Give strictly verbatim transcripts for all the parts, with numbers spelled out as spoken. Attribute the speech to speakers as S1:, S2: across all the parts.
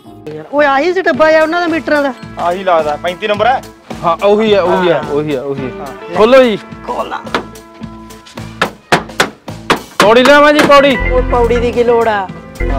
S1: ਓਏ ਆਹੀ ਸੀ ਡੱਬਾ ਆ ਉਹਨਾਂ ਦਾ ਮੀਟਰਾਂ ਦਾ।
S2: ਆਹੀ ਲੱਗਦਾ पैंतीस ਨੰਬਰ ਹੈ।
S3: ਹਾਂ ਉਹੀ ਹੈ ਉਹੀ ਹੈ ਉਹੀ ਹੈ ਉਹੀ ਖੋਲੋ ਜੀ।
S1: ਖੋਲਾ
S3: ਪੌੜੀ ਲਿਆਵਾਂ ਜੀ ਪੌੜੀ।
S1: ਉਹ ਪੌੜੀ ਦੀ ਕੀ ਲੋੜ ਆ?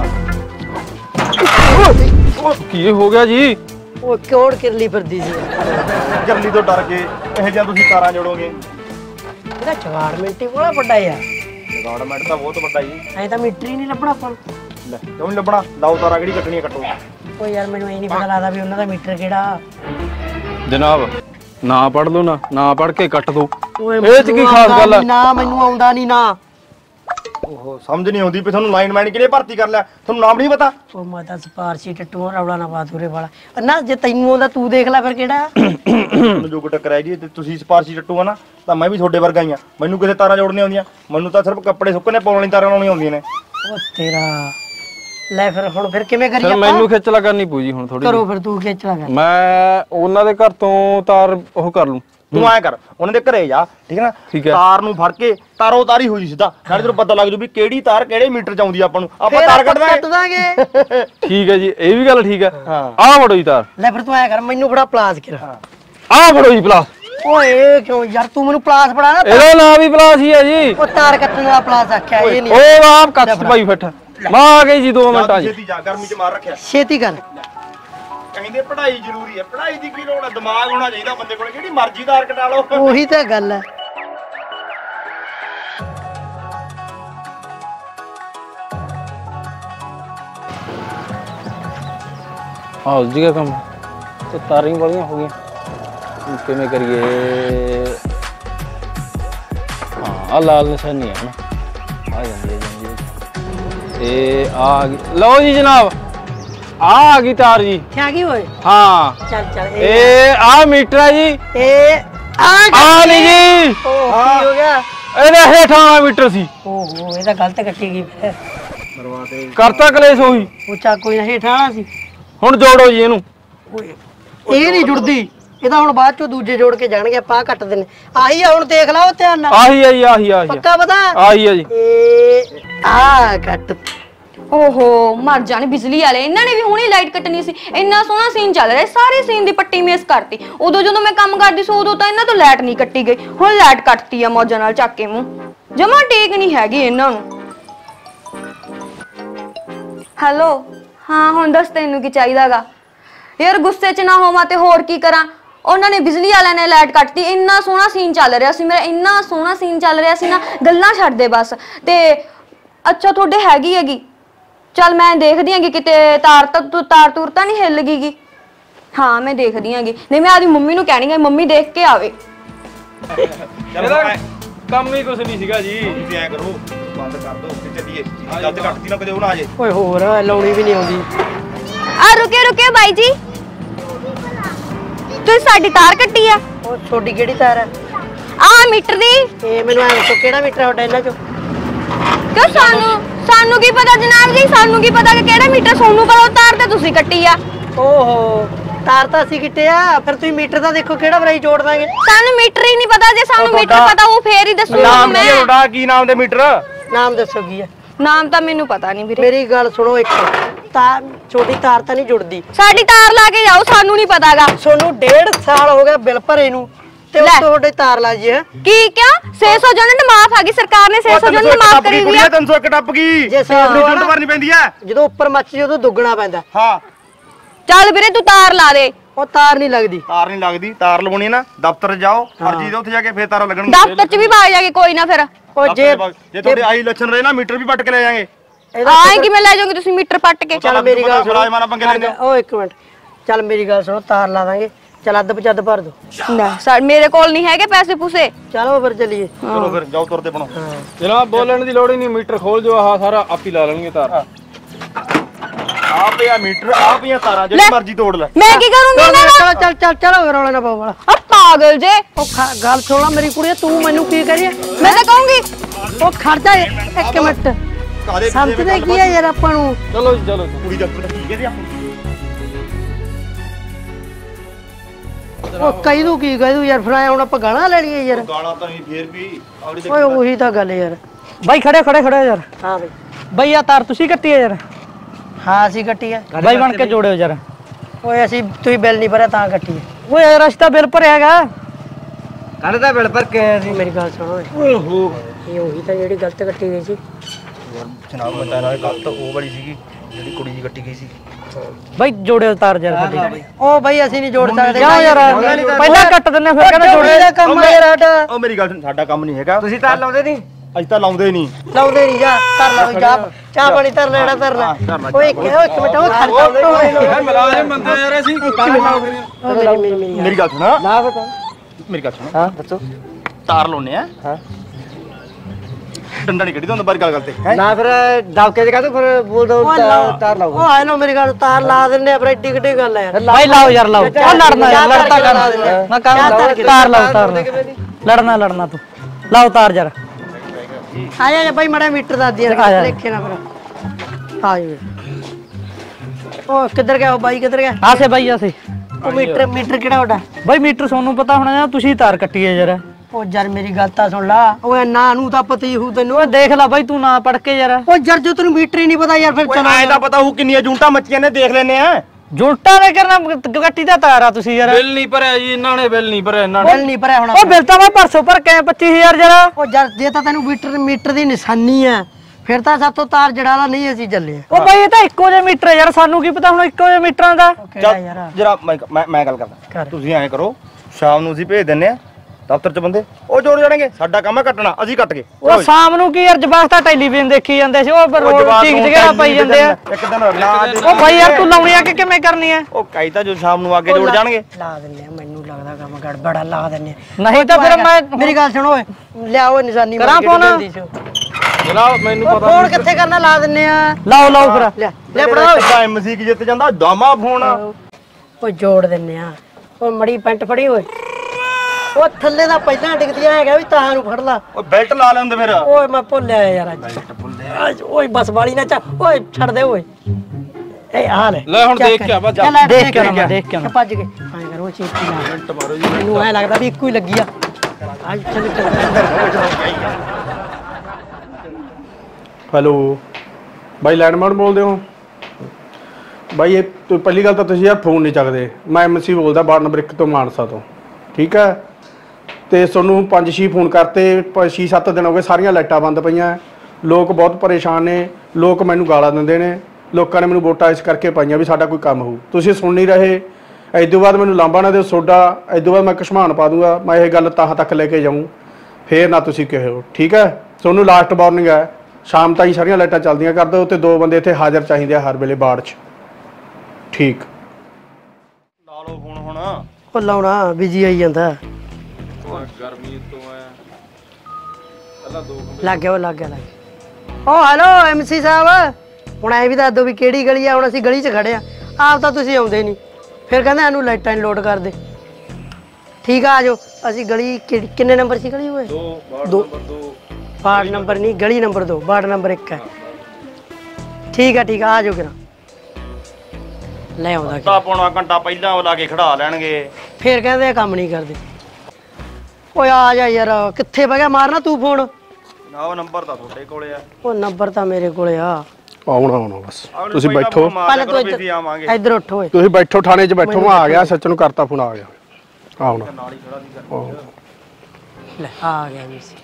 S3: ਕੀ ਹੋ ਗਿਆ ਜੀ?
S1: ਉਹ ਕਿਉੜ ਕਿਰਲੀ ਫਿਰਦੀ ਸੀ।
S2: ਜਰਲੀ ਤੋਂ ਡਰ ਕੇ ਇਹ ਜਿਹਾ ਤੁਸੀਂ ਤਾਰਾਂ ਜੋੜੋਗੇ।
S1: ਇਹਦਾ ਚਗਾੜਮੈਂਟ ਹੀ ਬੜਾ ਵੱਡਾ ਆ।
S2: ਗਵਰਨਮੈਂਟ ਤਾਂ ਬਹੁਤ ਵੱਡਾ ਜੀ।
S1: ਐ ਤਾਂ ਮੀਟਰ ਹੀ ਨਹੀਂ ਲੱਭਣਾ ਆਪਾਂ ਨੂੰ।
S2: ਲੈ ਕਿਉਂ ਨਹੀਂ ਲੱਭਣਾ? ਲਾਓ ਤਾਰਾਂ ਕਿਹੜੀ ਕੱਟਣੀ ਕੱਟੋ।
S1: ਓ ਯਾਰ ਮੈਨੂੰ ਇਹ ਨਹੀਂ ਪਤਾ ਲੱਗਦਾ ਵੀ ਉਹਨਾਂ ਦਾ ਮੀਟਰ ਕਿਹੜਾ।
S3: ਜਨਾਬ ਨਾ ਪੜ ਲਓ ਨਾ ਨਾ ਪੜ ਕੇ ਕੱਟ ਦੋ।
S1: ਇਹ
S3: ਚ ਕੀ ਖਾਸ ਗੱਲ ਹੈ?
S1: ਨਾ ਮੈਨੂੰ ਆਉਂਦਾ ਨਹੀਂ ਨਾ।
S2: ਓਹੋ ਸਮਝ ਨਹੀਂ ਆਉਂਦੀ ਵੀ ਤੁਹਾਨੂੰ ਲਾਈਨਮੈਨ ਕਿਹਨੇ ਭਰਤੀ ਕਰ ਲਿਆ, ਤੁਹਾਨੂੰ ਨਾਮ ਨਹੀਂ ਪਤਾ?
S1: ਉਹ ਮਾਤਾ ਸਪਾਰਸ਼ੀ ਟੱਟੂ ਰੌਲਾ ਨਾ ਪਾ ਤੂਰੇ ਵਾਲਾ ਨਾ। ਜੇ ਤੈਨੂੰ ਆਉਂਦਾ ਤੂੰ ਦੇਖ ਲੈ ਫਿਰ ਕਿਹੜਾ।
S2: ਮੈਨੂੰ ਜੋ ਟੱਕਰ ਹੈਗੀ ਤੇ ਤੁਸੀਂ ਸਪਾਰਸ਼ੀ ਟੱਟੂ ਆ ਨਾ ਤਾਂ ਮੈਂ ਵੀ ਤੁਹਾਡੇ ਵਰਗਾ ਹੀ ਆ। ਮੈਨੂੰ ਕਿਸੇ ਤਾਰਾਂ ਜੋੜਨੀਆਂ ਆਉਂਦੀਆਂ, ਮੈਨੂੰ ਤਾਂ ਸਿਰਫ ਕੱਪੜੇ ਸੁੱਕਣੇ ਪਾਉਣ ਵਾਲੀ ਤਾਰਾਂ ਲਾਉਣੀਆਂ ਆਉਂਦੀਆਂ ਨੇ।
S1: ਉਹ ਤੇਰਾ ਲੈ ਫਿਰ ਹੁਣ ਫਿਰ ਕਿਵੇਂ ਕਰੀਏ ਆਪਾਂ?
S3: ਮੈਨੂੰ ਖਿੱਚਲਾ ਕਰਨੀ ਪਊ ਜੀ ਹੁਣ ਥੋੜੀ।
S1: ਕਰੋ ਫਿਰ ਤੂੰ ਖਿੱਚਲਾ ਕਰ।
S3: ਮੈਂ ਉਹਨਾਂ ਦੇ ਘਰ ਤੋਂ ਤਾਰ ਉਹ ਕਰ ਲੂੰ।
S2: ਤੂੰ ਐ ਕਰ ਉਹਨਾਂ ਦੇ ਘਰੇ ਜਾ, ਠੀਕ ਹੈ ਨਾ? ਤਾਰ ਨੂੰ ਫੜ ਕੇ ਤਾਰੋ ਤਾਰੀ ਹੋਈ ਸਿੱਧਾ, ਨਾਲੇ ਤੈਨੂੰ ਪਤਾ ਲੱਗ ਜੂ ਵੀ ਕਿਹੜੀ ਤਾਰ ਕਿਹੜੇ ਮੀਟਰ ਚ ਆਉਂਦੀ ਆ। ਆਪਾਂ ਨੂੰ ਆਪਾਂ ਤਾਰ ਕੱਢ ਦਾਂਗੇ।
S3: ਠੀਕ ਹੈ ਜੀ ਇਹ ਵੀ ਗੱਲ ਠੀਕ ਹੈ। ਆਹ ਫੜੋ ਜੀ ਤਾਰ।
S1: ਲੈ ਫਿਰ ਤੂੰ ਐ ਕਰ ਮੈਨੂੰ ਫੜਾ ਪਲਾਸ ਕਰ।
S3: ਆਹ ਫੜੋ ਜੀ ਪਲਾਸ।
S1: ਓਏ ਕਿਉਂ ਯਾਰ ਤੂੰ ਮੈਨੂੰ ਪਲਾਸ ਫੜਾ ਨਾ।
S3: ਇਹਦਾ ਨਾਮ ਵੀ ਪਲਾਸ ਹੀ ਹੈ ਜੀ।
S1: ਉਹ ਤਾਰ ਕੱਟਣ ਵਾਲਾ ਪਲਾਸ ਆਖਿਆ ਇਹ ਨਹੀਂ।
S3: ਉਹ ਆਪ ਕੱਚ ਪਾਈ ਫੱਟ ਮੈਂ ਆ ਗਈ ਜੀ ਦੋ ਮਿੰਟਾਂ ਚ।
S2: ਛੇਤੀ ਜਾ, ਗਰਮੀ ਚ ਮਾਰ ਰੱਖਿਆ।
S1: ਛੇਤੀ ਕਰ।
S2: ਕਹਿੰਦੇ ਪੜ੍ਹਾਈ ਜ਼ਰੂਰੀ ਹੈ। ਪੜ੍ਹਾਈ ਦੀ ਕੀ ਲੋੜ ਹੈ? ਦਿਮਾਗ ਹੋਣਾ ਚਾਹੀਦਾ ਬੰਦੇ ਕੋਲ। ਜਿਹੜੀ ਮਰਜ਼ੀ ਤਾਰ ਕਟਾ ਲਓ।
S1: ਉਹੀ ਤਾਂ ਗੱਲ ਹੈ।
S3: ਹਾਂ ਉਸ ਜਗ੍ਹਾ ਕੰਮ ਤੇ ਤਾਰਾਂ ਹੀ ਬੜੀਆਂ ਹੋ ਗਈਆਂ। ਕਿਵੇਂ ਕਰੀਏ? ਹਾਂ ਆ ਲਾਲ ਨਿਸ਼ਾਨੀ ਹੈ ਨਾ ਆ ਜਾਂਦੀ ਹੈ ਜਾਂਦੀ ਤੇ ਆ ਗਈ। ਲਓ ਜੀ ਜਨਾਬ ਆ ਆ ਗਈ ਤਾਰ ਜੀ।
S1: ਆ ਗਈ ਓਏ।
S3: ਹਾਂ
S1: ਚੱਲ ਚੱਲ
S3: ਇਹ ਆ ਮੀਟਰ ਹੈ ਜੀ।
S1: ਇਹ ਆ
S3: ਆ ਨਹੀਂ ਜੀ।
S1: ਉਹ ਕੀ ਹੋ ਗਿਆ?
S3: ਇਹਦੇ ਹੇਠਾਂ ਵਾਲਾ ਮੀਟਰ ਸੀ।
S1: ਓਹੋ ਇਹ ਤਾਂ ਗਲਤ ਕੱਟੀ ਗਈ ਫਿਰ।
S2: ਮਰਵਾ ਦੇ
S3: ਕਰਤਾ ਕਲੇਸ਼ ਉਹੀ।
S1: ਉਹ ਚਾ ਕੋਈ ਨਾ ਹੇਠਾਂ ਵਾਲਾ ਸੀ।
S3: ਹੁਣ ਜੋੜੋ ਜੀ ਇਹਨੂੰ।
S1: ਇਹ ਨਹੀਂ ਜੁੜਦੀ। ਇਹਦਾ ਹੁਣ ਬਾਅਦ ਚੋਂ ਦੂਜੇ ਜੋੜ ਕੇ ਜਾਣਗੇ। ਆਪਾਂ ਆਹ ਕੱਟ ਦਿੰਨੇ। ਆਹੀ ਆ ਹੁਣ ਦੇਖ ਲਾ ਉਹ ਧਿਆਨ ਨਾਲ।
S3: ਆਹੀ ਆ ਜੀ ਆਹੀ ਆਹੀ
S1: ਪੱਕਾ ਪਤਾ?
S3: ਆਹੀ ਆ ਜੀ।
S1: ਇਹ ਆ ਕੱਟ।
S4: ਓਹੋ ਮਰ ਜਾਣੇ ਬਿਜਲੀ ਵਾਲੇ। ਇਹਨਾਂ ਨੇ ਵੀ ਹੁਣੀ ਲਾਈਟ ਕੱਟਣੀ ਸੀ। ਇੰਨਾ ਸੋਹਣਾ ਸੀਨ ਚੱਲ ਰਿਹਾ, ਸਾਰੇ ਸੀਨ ਦੀ ਪੱਟੀ ਮਿਸ ਕਰਤੀ। ਉਦੋਂ ਜਦੋਂ ਮੈਂ ਕੰਮ ਕਰਦੀ ਸੀ ਉਦੋਂ ਤਾਂ ਇਹਨਾਂ ਤੋਂ ਲਾਈਟ ਨਹੀਂ ਕੱਟੀ ਗਈ। ਹੁਣ ਲਾਈਟ ਕੱਟਤੀ ਆ ਮੌਜਾਂ ਨਾਲ ਚੱਕ ਕੇ ਮੂੰਹ। ਜਮਾ ਟੇਕ ਨਹੀਂ ਹੈਗੀ ਇਹਨਾਂ ਨੂੰ। ਹੈਲੋ ਹਾਂ ਹੁਣ ਦੱਸ ਤੈਨੂੰ ਕੀ ਚਾਹੀਦਾਗਾ? ਯਾਰ ਗੁੱਸੇ 'ਚ ਨਾ ਹੋਵਾਂ ਤੇ ਹੋਰ ਕੀ ਕਰਾਂ। ਉਹਨਾਂ ਨੇ ਬਿਜਲੀ ਵਾਲਿਆਂ ਨੇ ਲਾਈਟ ਕੱਟਤੀ। ਇੰਨਾ ਸੋਹਣਾ ਸੀਨ ਚੱਲ ਰਿਹਾ ਸੀ ਮੇਰਾ, ਇੰਨਾ ਸੋਹਣਾ ਸੀਨ ਚੱਲ ਰਿਹਾ ਸੀ ਨਾ। ਗੱਲਾਂ ਛੱਡ ਦੇ ਬਸ। ਤੇ ਅੱਛਾ ਤੁਹਾਡੇ ਹੈਗੀ ਹੈਗੀ। ਚੱਲ ਮੈਂ ਦੇਖਦੀ ਆਂਗੀ ਕਿਤੇ ਤਾਰ ਤਾਂ ਤਾਰ ਤੂਰ ਤਾਂ ਨਹੀਂ ਹਿੱਲ ਗਈ। ਹਾਂ ਮੈਂ ਦੇਖਦੀ ਆਂਗੀ। ਨਹੀਂ ਮੈਂ ਆਦੀ ਮੰਮੀ ਨੂੰ ਕਹਿਣੀ ਆ ਮੰਮੀ ਦੇਖ ਕੇ ਆਵੇ।
S3: ਕੰਮ ਹੀ ਕੁਛ ਨਹੀਂ ਸੀਗਾ ਜੀ।
S2: ਤੁਸੀਂ ਐ ਕਰੋ ਬੰਦ ਕਰ ਦੋ ਤੇ ਚੱਲੀਏ। ਜਦ ਕੱਟਦੀ ਨਾ ਕਦੇ ਉਹ ਨਾ ਆ ਜੇ।
S1: ਓਏ ਹੋਰ ਲਾਉਣੀ ਵੀ ਨਹੀਂ ਆਉਂਦੀ।
S4: ਆ ਰੁਕੇ ਰੁਕੇ ਬਾਈ ਜੀ ਤੁਸੀਂ ਸਾਡੀ ਤਾਰ ਕੱਟੀ ਆ।
S1: ਉਹ ਛੋਟੀ ਕਿਹੜੀ ਤਾਰ ਹੈ?
S4: ਆ ਮੀਟਰ ਦੀ।
S1: ਇਹ ਮੈਨੂੰ ਐ ਦੱਸੋ ਕਿਹੜਾ ਮੀਟਰ ਹੈ ਤੁਹਾਡਾ ਇਹਨਾਂ ਚੋਂ?
S4: ਕਿਉਂ ਸਾਨੂੰ ਸਾਨੂੰ ਕੀ ਪਤਾ ਜਨਾਬ ਜੀ? ਸਾਨੂੰ ਕੀ ਪਤਾ ਕਿ ਕਿਹੜਾ ਮੀਟਰ ਸੋਨੂੰ ਕਰੋ ਤਾਰ ਤੇ ਤੁਸੀਂ ਕੱਟੀ ਆ।
S1: ਓਹੋ ਤਾਰ ਤਾਂ ਅਸੀਂ ਕਿੱਟੇ ਆ। ਫਿਰ ਤੁਸੀਂ ਮੀਟਰ ਦਾ ਦੇਖੋ ਕਿਹੜਾ ਬਰਾਈ ਜੋੜ ਦਾਂਗੇ।
S4: ਸਾਨੂੰ ਮੀਟਰ ਹੀ ਨਹੀਂ ਪਤਾ। ਜੇ ਸਾਨੂੰ ਮੀਟਰ ਪਤਾ ਉਹ ਫੇਰ ਹੀ ਦੱਸੂਗਾ ਮੈਂ।
S2: ਤੁਹਾਡਾ ਕੀ ਨਾਮ ਦੇ ਮੀਟਰ?
S1: ਨਾਮ ਦੱਸੋ ਕੀ ਹੈ?
S4: ਨਾਮ ਤਾਂ ਮੈਨੂੰ ਪਤਾ ਨਹੀਂ ਵੀਰੇ।
S1: ਮੇਰੀ ਗੱਲ ਸੁਣੋ ਇੱਕ। ਤਾਰ ਛੋਟੀ ਤਾਰ ਤਾਂ ਨਹੀਂ ਜੁੜਦੀ।
S4: ਸਾਡੀ ਤਾਰ ਲਾ ਕੇ ਜਾਓ ਸਾਨੂੰ ਨਹੀਂ ਪਤਾਗਾ।
S1: ਤੁਹਾਨੂੰ ਡੇਢ ਸਾਲ ਹੋ ਗਿਆ ਬਿੱਲ ਭਰੇ ਨੂੰ ਤੇ ਉਸ ਤੁਹਾਡੇ ਤਾਰ ਲਾ ਜੀ।
S4: ਕੀ ਕਿਆ ਛੇ ਸੌ ਯੂਨਿਟ ਮਾਫ ਆ ਗਈ ਸਰਕਾਰ ਨੇ। ਛੇ ਸੌ ਯੂਨਿਟ ਮਾਫ ਕਰੀ ਹੋਈ ਆ।
S2: ਤਿੰਨ ਸੌ ਇੱਕ ਟੱਪ ਗਈ।
S1: ਜੇ ਛੇ ਸੌ
S2: ਯੂਨਿਟ ਭਰਨੀ ਪੈਂਦੀ ਹੈ।
S1: ਜਦੋਂ ਉੱਪਰ ਮੱਚ ਜੇ ਉਦੋਂ ਦੁੱਗਣਾ ਪੈਂਦਾ।
S2: ਹਾਂ
S4: ਚੱਲ ਵੀਰੇ ਤੂੰ ਤਾਰ ਲਾ ਦੇ।
S1: ਉਹ ਤਾਰ ਨਹੀਂ ਲੱਗਦੀ।
S2: ਤਾਰ ਨਹੀਂ ਲੱਗਦੀ। ਤਾਰ ਲਵਾਉਣੀ ਨਾ ਦਫ਼ਤਰ ਜਾਓ ਅਰਜੀ ਦੇ ਉੱਥੇ ਜਾ ਕੇ ਫੇਰ ਤਾਰਾਂ ਲੱਗਣਗੀਆਂ।
S4: ਦਫ਼ਤਰ 'ਚ ਵੀ ਬਾਗ ਜਾ ਕੇ ਕੋਈ ਨਾ ਫਿਰ।
S1: ਉਹ ਜੇ
S2: ਜੇ ਤੁਹਾਡੇ ਆਈ ਲੱਛਣ ਰਹੇ ਨਾ ਮੀਟਰ ਵੀ ਪੱਟ ਕੇ ਲੈ ਜਾਾਂਗੇ।
S4: ਆਏ ਕਿਵੇਂ ਲੈ ਜਾਓਗੇ ਤੁਸੀਂ ਮੀਟਰ ਪੱਟ ਕੇ?
S1: ਚੱਲ ਮੇਰੀ ਗੱਲ ਸੁਣੋ।
S2: ਰਾਜਮਾਨਾ ਪੰਗੇ ਲੈਂਦੇ ਹੋ।
S1: ਉਹ ਇੱਕ ਮਿੰਟ ਚੱਲ ਮੇਰੀ ਗੱਲ ਸੁਣੋ। ਤਾਰ ਲਾ ਦਾਂਗੇ। ਚੱਲ ਅੱਧ ਪਚੱਧ ਭਰ ਦੋ।
S4: ਨਾ ਮੇਰੇ ਕੋਲ ਨਹੀਂ ਹੈਗੇ ਪੈਸੇ ਪੂਸੇ।
S1: ਚਲੋ ਫਿਰ ਚੱਲੀਏ।
S2: ਚਲੋ ਫਿਰ ਜਾਓ ਤੁਰਦੇ ਬਣੋ।
S3: ਜਨਾਬ ਬੋਲਣ ਦੀ ਲੋੜ ਹੀ ਨਹੀਂ। ਮੀਟਰ ਖੋਲ ਜੋ ਆਹ ਸਾਰਾ ਆਪ ਹੀ ਲਾ ਲੈਣਗੇ ਤਾਰ।
S2: ਆਪ ਇਹ ਮੀਟਰ ਆਪ ਹੀ ਤਾਰਾਂ ਜਿਹੜੀ ਮਰਜ਼ੀ ਤੋੜ ਲੈ।
S4: ਮੈਂ ਕੀ ਕਰੂੰਗੀ ਇਹਨਾਂ
S1: ਚਲ ਚੱਲ ਚੱਲ ਚਲੋ ਰੌਲਾ ਨਾ ਪਾਓ ਵਾਲਾ।
S4: ਆ ਪਾਗਲ ਜੇ।
S1: ਉਹ ਗੱਲ ਸੁਣਾ ਮੇਰੀ ਕੁੜੀਏ ਤੂੰ ਮੈਨੂੰ ਕੀ ਕਰੀਏ?
S4: ਮੈਂ ਤਾਂ ਕਹੂੰਗੀ
S1: ਉਹ ਖੜ ਜਾ ਇੱਕ ਮਿੰਟ। ਸਮਝਦੇ ਕੀ ਹੈ ਯਾਰ ਆਪਾਂ ਨੂੰ?
S3: ਚਲੋ ਜੀ ਚਲੋ।
S2: ਕੁੜੀ ਦਾ ਕੀ ਕਹਦੇ ਆਪਾਂ
S1: ਉਹ ਕਹੀ ਦੂ ਕੀ ਕਹੀ ਦੂ ਯਾਰ। ਫਿਰ ਹੁਣ ਆਪਾਂ ਗਾਣਾ ਲੈਣੀ ਹੈ ਯਾਰ।
S2: ਗਾਲਾਂ ਤਾਂ ਨਹੀਂ ਫੇਰ ਵੀ
S1: ਓਏ ਉਹੀ ਤਾਂ ਗੱਲ ਯਾਰ। ਬਾਈ ਖੜੇ ਖੜੇ ਖੜੇ ਯਾਰ। ਹਾਂ ਬਾਈ। ਬਾਈ ਆ ਤਾਰ ਤੁਸੀਂ ਕੱਟੀ ਹੈ ਯਾਰ? ਹਾਂ ਅਸੀਂ ਕੱਟੀ ਹੈ
S5: ਬਾਈ ਬਣ ਕੇ ਜੋੜਿਓ ਯਾਰ।
S1: ਓਏ ਅਸੀਂ ਤੁਸੀਂ ਬਿੱਲ ਨਹੀਂ ਭਰਿਆ ਤਾਂ ਕੱਟੀ ਹੈ।
S5: ਓਏ ਰਸਤਾ ਬਿੱਲ ਭਰਿਆਗਾ।
S6: ਕੱਲ ਦਾ ਬਿੱਲ ਭਰ ਕੇ ਆਇਆ ਸੀ।
S1: ਮੇਰੀ ਗੱਲ ਸੁਣੋ ਓਏ ਓਹੋ ਇਹ ਉਹੀ ਤਾਂ ਜਿਹੜੀ ਗਲਤ ਕੱਟੀ ਗਈ ਸੀ।
S2: ਜਨਾਬ ਬੰਦਾ ਨਾਲ ਗਲਤ ਉਹ ਵਾਲੀ ਸੀਗੀ ਜਿਹੜੀ ਕੁੜੀ ਦੀ ਕੱਟੀ ਗਈ ਸੀ।
S5: ਬਾਈ ਜੋੜਿਓ ਤਾਰ ਯਾਰ ਗੱਡੀ।
S1: ਉਹ ਬਾਈ ਅਸੀਂ ਨਹੀਂ ਜੋੜ ਸਕਦੇ
S5: ਕਿਉਂ ਯਾਰ ਪਹਿਲਾਂ ਕੱਟ ਦਿੰਨੇ ਫਿਰ ਕਹਿੰਦਾ
S1: ਜੋੜੇ ਦਾ ਕੰਮ ਆ ਯਾਰ ਸਾਡਾ।
S2: ਉਹ ਮੇਰੀ ਗੱਲ ਸੁਣ, ਸਾਡਾ ਕੰਮ ਨਹੀਂ ਹੈਗਾ।
S6: ਤੁਸੀਂ ਤਾਂ ਲਾਉਂਦੇ ਨਹੀਂ।
S2: ਅਸੀਂ ਤਾਂ ਲਾਉਂਦੇ ਨਹੀਂ।
S1: ਲਾਉਂਦੇ ਨਹੀਂ ਜਾ ਧਰ ਲਾ ਬਈ ਚਾਹ ਚਾਹ ਪਾਣੀ ਧਰ ਲੈਣਾ ਧਰ ਲੈ ਓਏ ਇੱਕ ਇੱਕ ਮਿੰਟ ਉਹ ਖਰਚਾ
S3: ਮਲਾਜ਼ਮ ਬੰਦੇ ਯਾਰ ਅਸੀਂ
S2: ਮੇਰੀ ਗੱਲ ਸੁਣ
S6: ਨਾ ਬਤਾ।
S2: ਮੇਰੀ ਗੱਲ ਸੁਣ
S6: ਹਾਂ ਦੱਸੋ।
S2: ਤਾਰ ਲਾਉਨੇ ਆ।
S6: ਹਾਂ
S2: ਡੰਡਾ ਨਹੀਂ ਕੱਢੀ ਤੁਹਾਨੂੰ ਬਾਰੀ ਗੱਲ ਗੱਲ ਤੇ ਹੈ।
S6: ਨਾ ਫਿਰ ਦਬਕੇ ਜਗਾ ਤੋਂ ਫਿਰ ਬੋਲ ਦੋ ਤਾਰ ਲਾਓ।
S1: ਉਹ ਆਏ ਨਾ ਮੇਰੀ ਗੱਲ ਤਾਰ ਲਾ ਦਿੰਨੇ ਆ ਫਿਰ ਏਡੀ ਕਿੱਡੀ ਗੱਲ ਹੈ ਯਾਰ।
S5: ਬਾਈ ਲਾਓ ਯਾਰ ਲਾਓ। ਉਹ ਲੜਨਾ ਯਾਰ ਲੜਤਾ ਕਰ ਮੈਂ ਕਹਾਂ ਤਾਰ ਲਾਓ ਤਾਰ ਲਾਓ। ਲੜਨਾ ਲੜਨਾ ਤੂੰ ਲਾਓ ਤਾਰ ਯਾਰ।
S1: ਆ ਜਾ ਬਾਈ ਮੜਾ ਮੀਟਰ ਦਾ ਦੇ ਦੇਖੇ ਨਾ ਫਿਰ ਆ ਜਾ। ਉਹ ਕਿੱਧਰ ਗਿਆ ਉਹ ਬਾਈ ਕਿੱਧਰ ਗਿਆ?
S5: ਆਸੇ ਬਾਈ ਆਸੇ।
S1: ਉਹ ਮੀਟਰ ਮੀਟਰ ਕਿਹੜਾ ਉਹਦਾ?
S5: ਬਾਈ ਮੀਟਰ ਸੋਨੂੰ ਪਤਾ ਹੋਣਾ ਨਾ ਤੁਸੀਂ ਤਾਰ ਕੱਟੀ ਹੈ ਯਾਰ।
S1: ਉਹ ਯਾਰ ਮੇਰੀ ਗੱਲ ਤਾਂ ਸੁਣ ਲਾ। ਓਏ ਨਾ ਨੂੰ ਤਾਂ ਪਤਾ ਹੀ ਹੂ ਤੈਨੂੰ।
S5: ਓਏ ਦੇਖ ਲੈ ਬਾਈ ਤੂੰ ਨਾ ਪੜ ਕੇ ਯਾਰ।
S1: ਉਹ ਯਾਰ ਜੋ ਤੈਨੂੰ ਮੀਟਰ ਹੀ ਨਹੀਂ ਪਤਾ ਯਾਰ ਫਿਰ ਚਲੋ
S2: ਐਂ ਤਾਂ ਪਤਾ ਹੂ ਕਿੰਨੀਆਂ ਜੂੰਟਾਂ ਮੱਚੀਆਂ ਨੇ ਦੇਖ ਲੈਨੇ ਆ।
S5: ਜੁਲਟਾ ਨੇ ਕਰਨਾ ਗੱਟੀ ਦਾ ਤਾਰ ਆ ਤੁਸੀਂ ਯਾਰ।
S3: ਬਿੱਲ ਨਹੀਂ ਭਰਿਆ ਜੀ ਇਹਨਾਂ ਨੇ, ਬਿੱਲ ਨਹੀਂ ਭਰਿਆ ਇਹਨਾਂ ਨੇ।
S1: ਬਿੱਲ ਨਹੀਂ ਭਰਿਆ ਹੋਣਾ।
S5: ਉਹ ਬਿੱਲ ਤਾਂ ਮੈਂ ਪਰਸੋਂ ਭਰ ਕੇ ਪੱਚੀ ਹਜ਼ਾਰ ਯਾਰ।
S1: ਉਹ ਯਾਰ ਜੇ ਤਾਂ ਤੈਨੂੰ ਮੀਟਰ ਮੀਟਰ ਦੀ ਨਿਸ਼ਾਨੀ ਆ ਫਿਰ ਤਾਂ ਸਾਤੋਂ ਤਾਰ ਜੜਾਲਾ ਨਹੀਂ ਅਸੀਂ ਚੱਲੇ।
S5: ਉਹ ਬਾਈ ਇਹ ਤਾਂ ਇੱਕੋ ਜਿਹਾ ਮੀਟਰ ਹੈ ਯਾਰ। ਸਾਨੂੰ ਕੀ ਪਤਾ ਹੁਣ ਇੱਕੋ ਜਿਹੇ ਮੀਟਰਾਂ ਦਾ।
S1: ਕਿਹੜਾ ਯਾਰ
S2: ਜਰਾ ਮੈਂ ਮੈਂ ਮੈਂ ਗੱਲ ਕਰਦਾ। ਤੁਸੀਂ ਐਂ ਕਰੋ ਸ਼ਾਮ ਨੂੰ ਅਸੀਂ ਭੇਜ ਦਿੰਨੇ ਆ ਦਫ਼ਤਰ ਚ ਬੰਦੇ, ਉਹ ਜੋੜ ਜਾਣਗੇ। ਸਾਡਾ ਕੰਮ ਹੈ ਕੱਟਣਾ, ਅਸੀਂ ਕੱਟ ਕੇ।
S5: ਉਹ ਸ਼ਾਮ ਨੂੰ ਕੀ ਯਾਰ ਜਵਾਕ ਤਾਂ ਟੈਲੀਵਿਜ਼ਨ ਦੇਖੀ ਜਾਂਦੇ ਸੀ। ਉਹ ਰੋਡ ਠੀਕ ਜਗ੍ਹਾ ਪਾਈ ਜਾਂਦੇ ਆ।
S2: ਇੱਕ ਦਿਨ ਲਾ ਦੇ।
S5: ਉਹ ਬਾਈ ਯਾਰ ਤੂੰ ਲਾਉਣੀ ਆ ਕਿ ਕਿਵੇਂ ਕਰਨੀ ਆ?
S2: ਉਹ ਕਈ ਤਾਂ ਜੋ ਸ਼ਾਮ ਨੂੰ ਅੱਗੇ ਜੋੜ ਜਾਣਗੇ।
S1: ਲਾ ਦਿੰਨੇ ਆ ਮੈਨੂੰ ਲੱਗਦਾ ਕੰਮ ਗੜਬੜਾ ਲਾ ਦਿੰਨੇ ਆ।
S5: ਨਹੀਂ ਤਾਂ ਫਿਰ ਮੈਂ
S1: ਮੇਰੀ ਗੱਲ ਸੁਣੋ ਓਏ ਲਿਆਓ ਨਿਸ਼ਾਨੀ
S5: ਕਰਾਂ ਫੋਨ?
S3: ਜਨਾਬ ਮੈਨੂੰ ਪਤਾ
S1: ਫੋਨ ਕਿੱਥੇ ਕਰਨਾ ਲਾ ਦਿੰਨੇ ਆ।
S5: ਲਾਓ ਲਾਓ ਫਿਰ।
S1: ਲੈ ਲੈ ਫੜਾ
S2: ਕਿੱਦਾਂ ਐਮਸੀ ਕੀ ਜਿੱਤ ਜਾਂਦਾ ਦਾਮਾ ਫੋਨ।
S1: ਓ ਜੋੜ ਦਿੰਨੇ ਆ। ਓ ਮੜੀ ਪੈਂਟ ਫੜੀ ਓਏ। ਉਹ ਥੱਲੇ ਦਾ ਪਹਿਲਾਂ ਡਿੱਗਦੀਆਂ ਹੈਗਾ ਵੀ ਤਾਂ ਨੂੰ ਫੜ ਲਾ।
S2: ਓਏ ਬੈਲਟ ਲਾ ਲੈਂਦੇ ਫਿਰ।
S1: ਓਏ ਮੈਂ ਭੁੱਲਿਆ ਯਾਰ ਅੱਜ ਅੱਜ ਓਏ ਬਸ ਵਾਲੀ ਨਾ ਚਾ ਓਏ ਛੱਡ ਦੇ ਓਏ। ਇਹ ਆ ਲੈ
S3: ਲੈ ਹੁਣ ਦੇਖ ਕੇ ਆ ਬਸ।
S5: ਦੇਖ ਕੇ ਆਉਣਾ, ਦੇਖ ਕੇ ਆਉਣਾ।
S1: ਭੱਜ ਕੇ ਐਂ ਕਰੋ ਚੇਤੀ ਲਾ ਮਿੰਟ ਮਾਰੋ ਜੀ। ਮੈਨੂੰ ਐ ਲੱਗਦਾ ਵੀ ਇੱਕੋ ਹੀ ਲੱਗੀ ਆ। ਅੱਜ ਚੱਲ ਚੱਲ
S7: ਹੈਲੋ ਬਾਈ ਲੈਂਡਮਾਰਕ ਬੋਲਦੇ ਹੋ? ਬਾਈ ਇਹ ਤੋਂ ਪਹਿਲੀ ਗੱਲ ਤਾਂ ਤੁਸੀਂ ਯਾਰ ਫੋਨ ਨਹੀਂ ਚੱਕਦੇ। ਮੈਂ ਐਮਸੀ ਬੋਲਦਾ ਵਾਰਡ ਨੰਬਰ ਇੱਕ ਤੋਂ ਮਾਨਸਾ ਤੋਂ। ਠੀਕ ਹੈ ਤੇ ਤੁਹਾਨੂੰ ਪੰਜ ਛੇ ਫੋਨ ਕਰਤੇ, ਛੇ ਸੱਤ ਦਿਨ ਹੋ ਗਏ ਸਾਰੀਆਂ ਲਾਈਟਾਂ ਬੰਦ ਪਈਆਂ। ਲੋਕ ਬਹੁਤ ਪਰੇਸ਼ਾਨ ਨੇ। ਲੋਕ ਮੈਨੂੰ ਗਾਲਾਂ ਦਿੰਦੇ ਨੇ। ਲੋਕਾਂ ਨੇ ਮੈਨੂੰ ਵੋਟਾਂ ਇਸ ਕਰਕੇ ਪਾਈਆਂ ਵੀ ਸਾਡਾ ਕੋਈ ਕੰਮ ਹੋਊ। ਤੁਸੀਂ ਸੁਣ ਨਹੀਂ ਰਹੇ। ਇਸ ਤੋਂ ਬਾਅਦ ਮੈਨੂੰ ਲਾਂਬਾ ਨਾ ਦਿਓ ਸੋਡਾ। ਇਸ ਤੋਂ ਬਾਅਦ ਮੈਂ ਘਸਮਾਨ ਪਾ ਦੂੰਗਾ। ਮੈਂ ਇਹ ਗੱਲ ਤਾਂ ਤੱਕ ਲੈ ਕੇ ਜਾਊਂ ਫੇਰ ਨਾ ਤੁਸੀਂ ਕਹੋ। ਠੀਕ ਹੈ ਤੁਹਾਨੂੰ ਲਾਸਟ ਵਾਰਨਿੰਗ ਹੈ। ਸ਼ਾਮ ਤਾਈਂ ਸਾਰੀਆਂ ਲਾਈਟਾਂ ਚੱਲਦੀਆਂ ਕਰ ਦਿਓ ਤੇ ਦੋ ਬੰਦੇ ਇੱਥੇ ਹਾਜ਼ਰ ਚਾਹੀਦੇ ਆ ਹਰ ਵੇਲੇ ਬਾੜ 'ਚ। ਠੀਕ
S2: ਲਾ ਲਓ ਫੋਨ ਹੁਣ।
S1: ਉਹ ਲਾਉਣਾ ਬਿਜੀ ਆਈ ਜਾਂਦਾ।
S3: ਗਰਮੀ ਤੋਂ ਆ ਪਹਿਲਾਂ ਦੋ
S1: ਲੱਗ ਗਿਆ ਉਹ ਲੱਗ ਗਿਆ ਲੱਗ ਗਿਆ। ਓ ਹੈਲੋ ਐਮਸੀ ਸਾਹਿਬ ਹੁਣ ਐ ਵੀ ਦੱਸ ਦਿਓ ਵੀ ਕਿਹੜੀ ਗਲੀ ਆ। ਹੁਣ ਅਸੀਂ ਗਲੀ 'ਚ ਖੜੇ ਆ। ਆਪ ਤਾਂ ਤੁਸੀਂ ਆਉਂਦੇ ਨਹੀਂ। ਫਿਰ ਕਹਿੰਦੇ ਸਾਨੂੰ ਲਾਈਟਾਂ ਨਹੀਂ ਲੋਡ ਕਰਦੇ। ਠੀਕ ਆ ਆ ਜਾਓ। ਅਸੀਂ ਗਲੀ ਕਿੰਨੇ ਨੰਬਰ ਸੀ ਗਲੀ ਹੋਏ?
S3: ਦੋ ਵਾਰਡ
S1: ਦੋ
S3: ਨੰਬਰ ਦੋ।
S1: ਵਾਰਡ ਨੰਬਰ ਨਹੀਂ ਗਲੀ ਨੰਬਰ ਦੋ ਵਾਰਡ ਨੰਬਰ ਇੱਕ ਹੈ। ਠੀਕ ਆ ਠੀਕ ਆ ਆ ਜਾਓ ਕਿਰਾ ਲੈ ਆਉਂਦਾ।
S2: ਅੱਧਾ ਪੌਣਾ ਘੰਟਾ ਪਹਿਲਾਂ ਉਹ ਲਾ ਕੇ ਖੜਾ ਲੈਣਗੇ।
S1: ਫਿਰ ਕਹਿੰਦੇ ਆ ਕੰਮ ਨਹੀਂ ਕਰਦੇ। ਓਏ ਆ ਜਾ ਯਾਰ ਕਿੱਥੇ ਬਹਿ ਗਿਆ ਮਾਰਨਾ ਤੂੰ ਫੋਨ।
S2: ਨਾ ਉਹ ਨੰਬਰ ਤਾਂ ਤੁਹਾਡੇ ਕੋਲੇ ਆ।
S1: ਉਹ ਨੰਬਰ ਤਾਂ ਮੇਰੇ ਕੋਲੇ ਆ।
S7: ਆਉਣਾ ਆਉਣਾ ਬਸ ਤੁਸੀਂ ਬੈਠੋ।
S1: ਪਹਿਲਾਂ ਤੂੰ
S2: ਇੱਧਰ ਆਵਾਂਗੇ।
S1: ਇੱਧਰ ਉੱਠ ਓਏ।
S7: ਤੁਸੀਂ ਬੈਠੋ ਥਾਣੇ 'ਚ ਬੈਠੋ। ਮੈਂ ਆ ਗਿਆ ਸੱਚ ਨੂੰ ਕਰਤਾ ਫੋਨ ਆ ਗਿਆ। ਆਉਣਾ
S1: ਲੈ ਆ ਗਿਆ ਐਮਸੀ।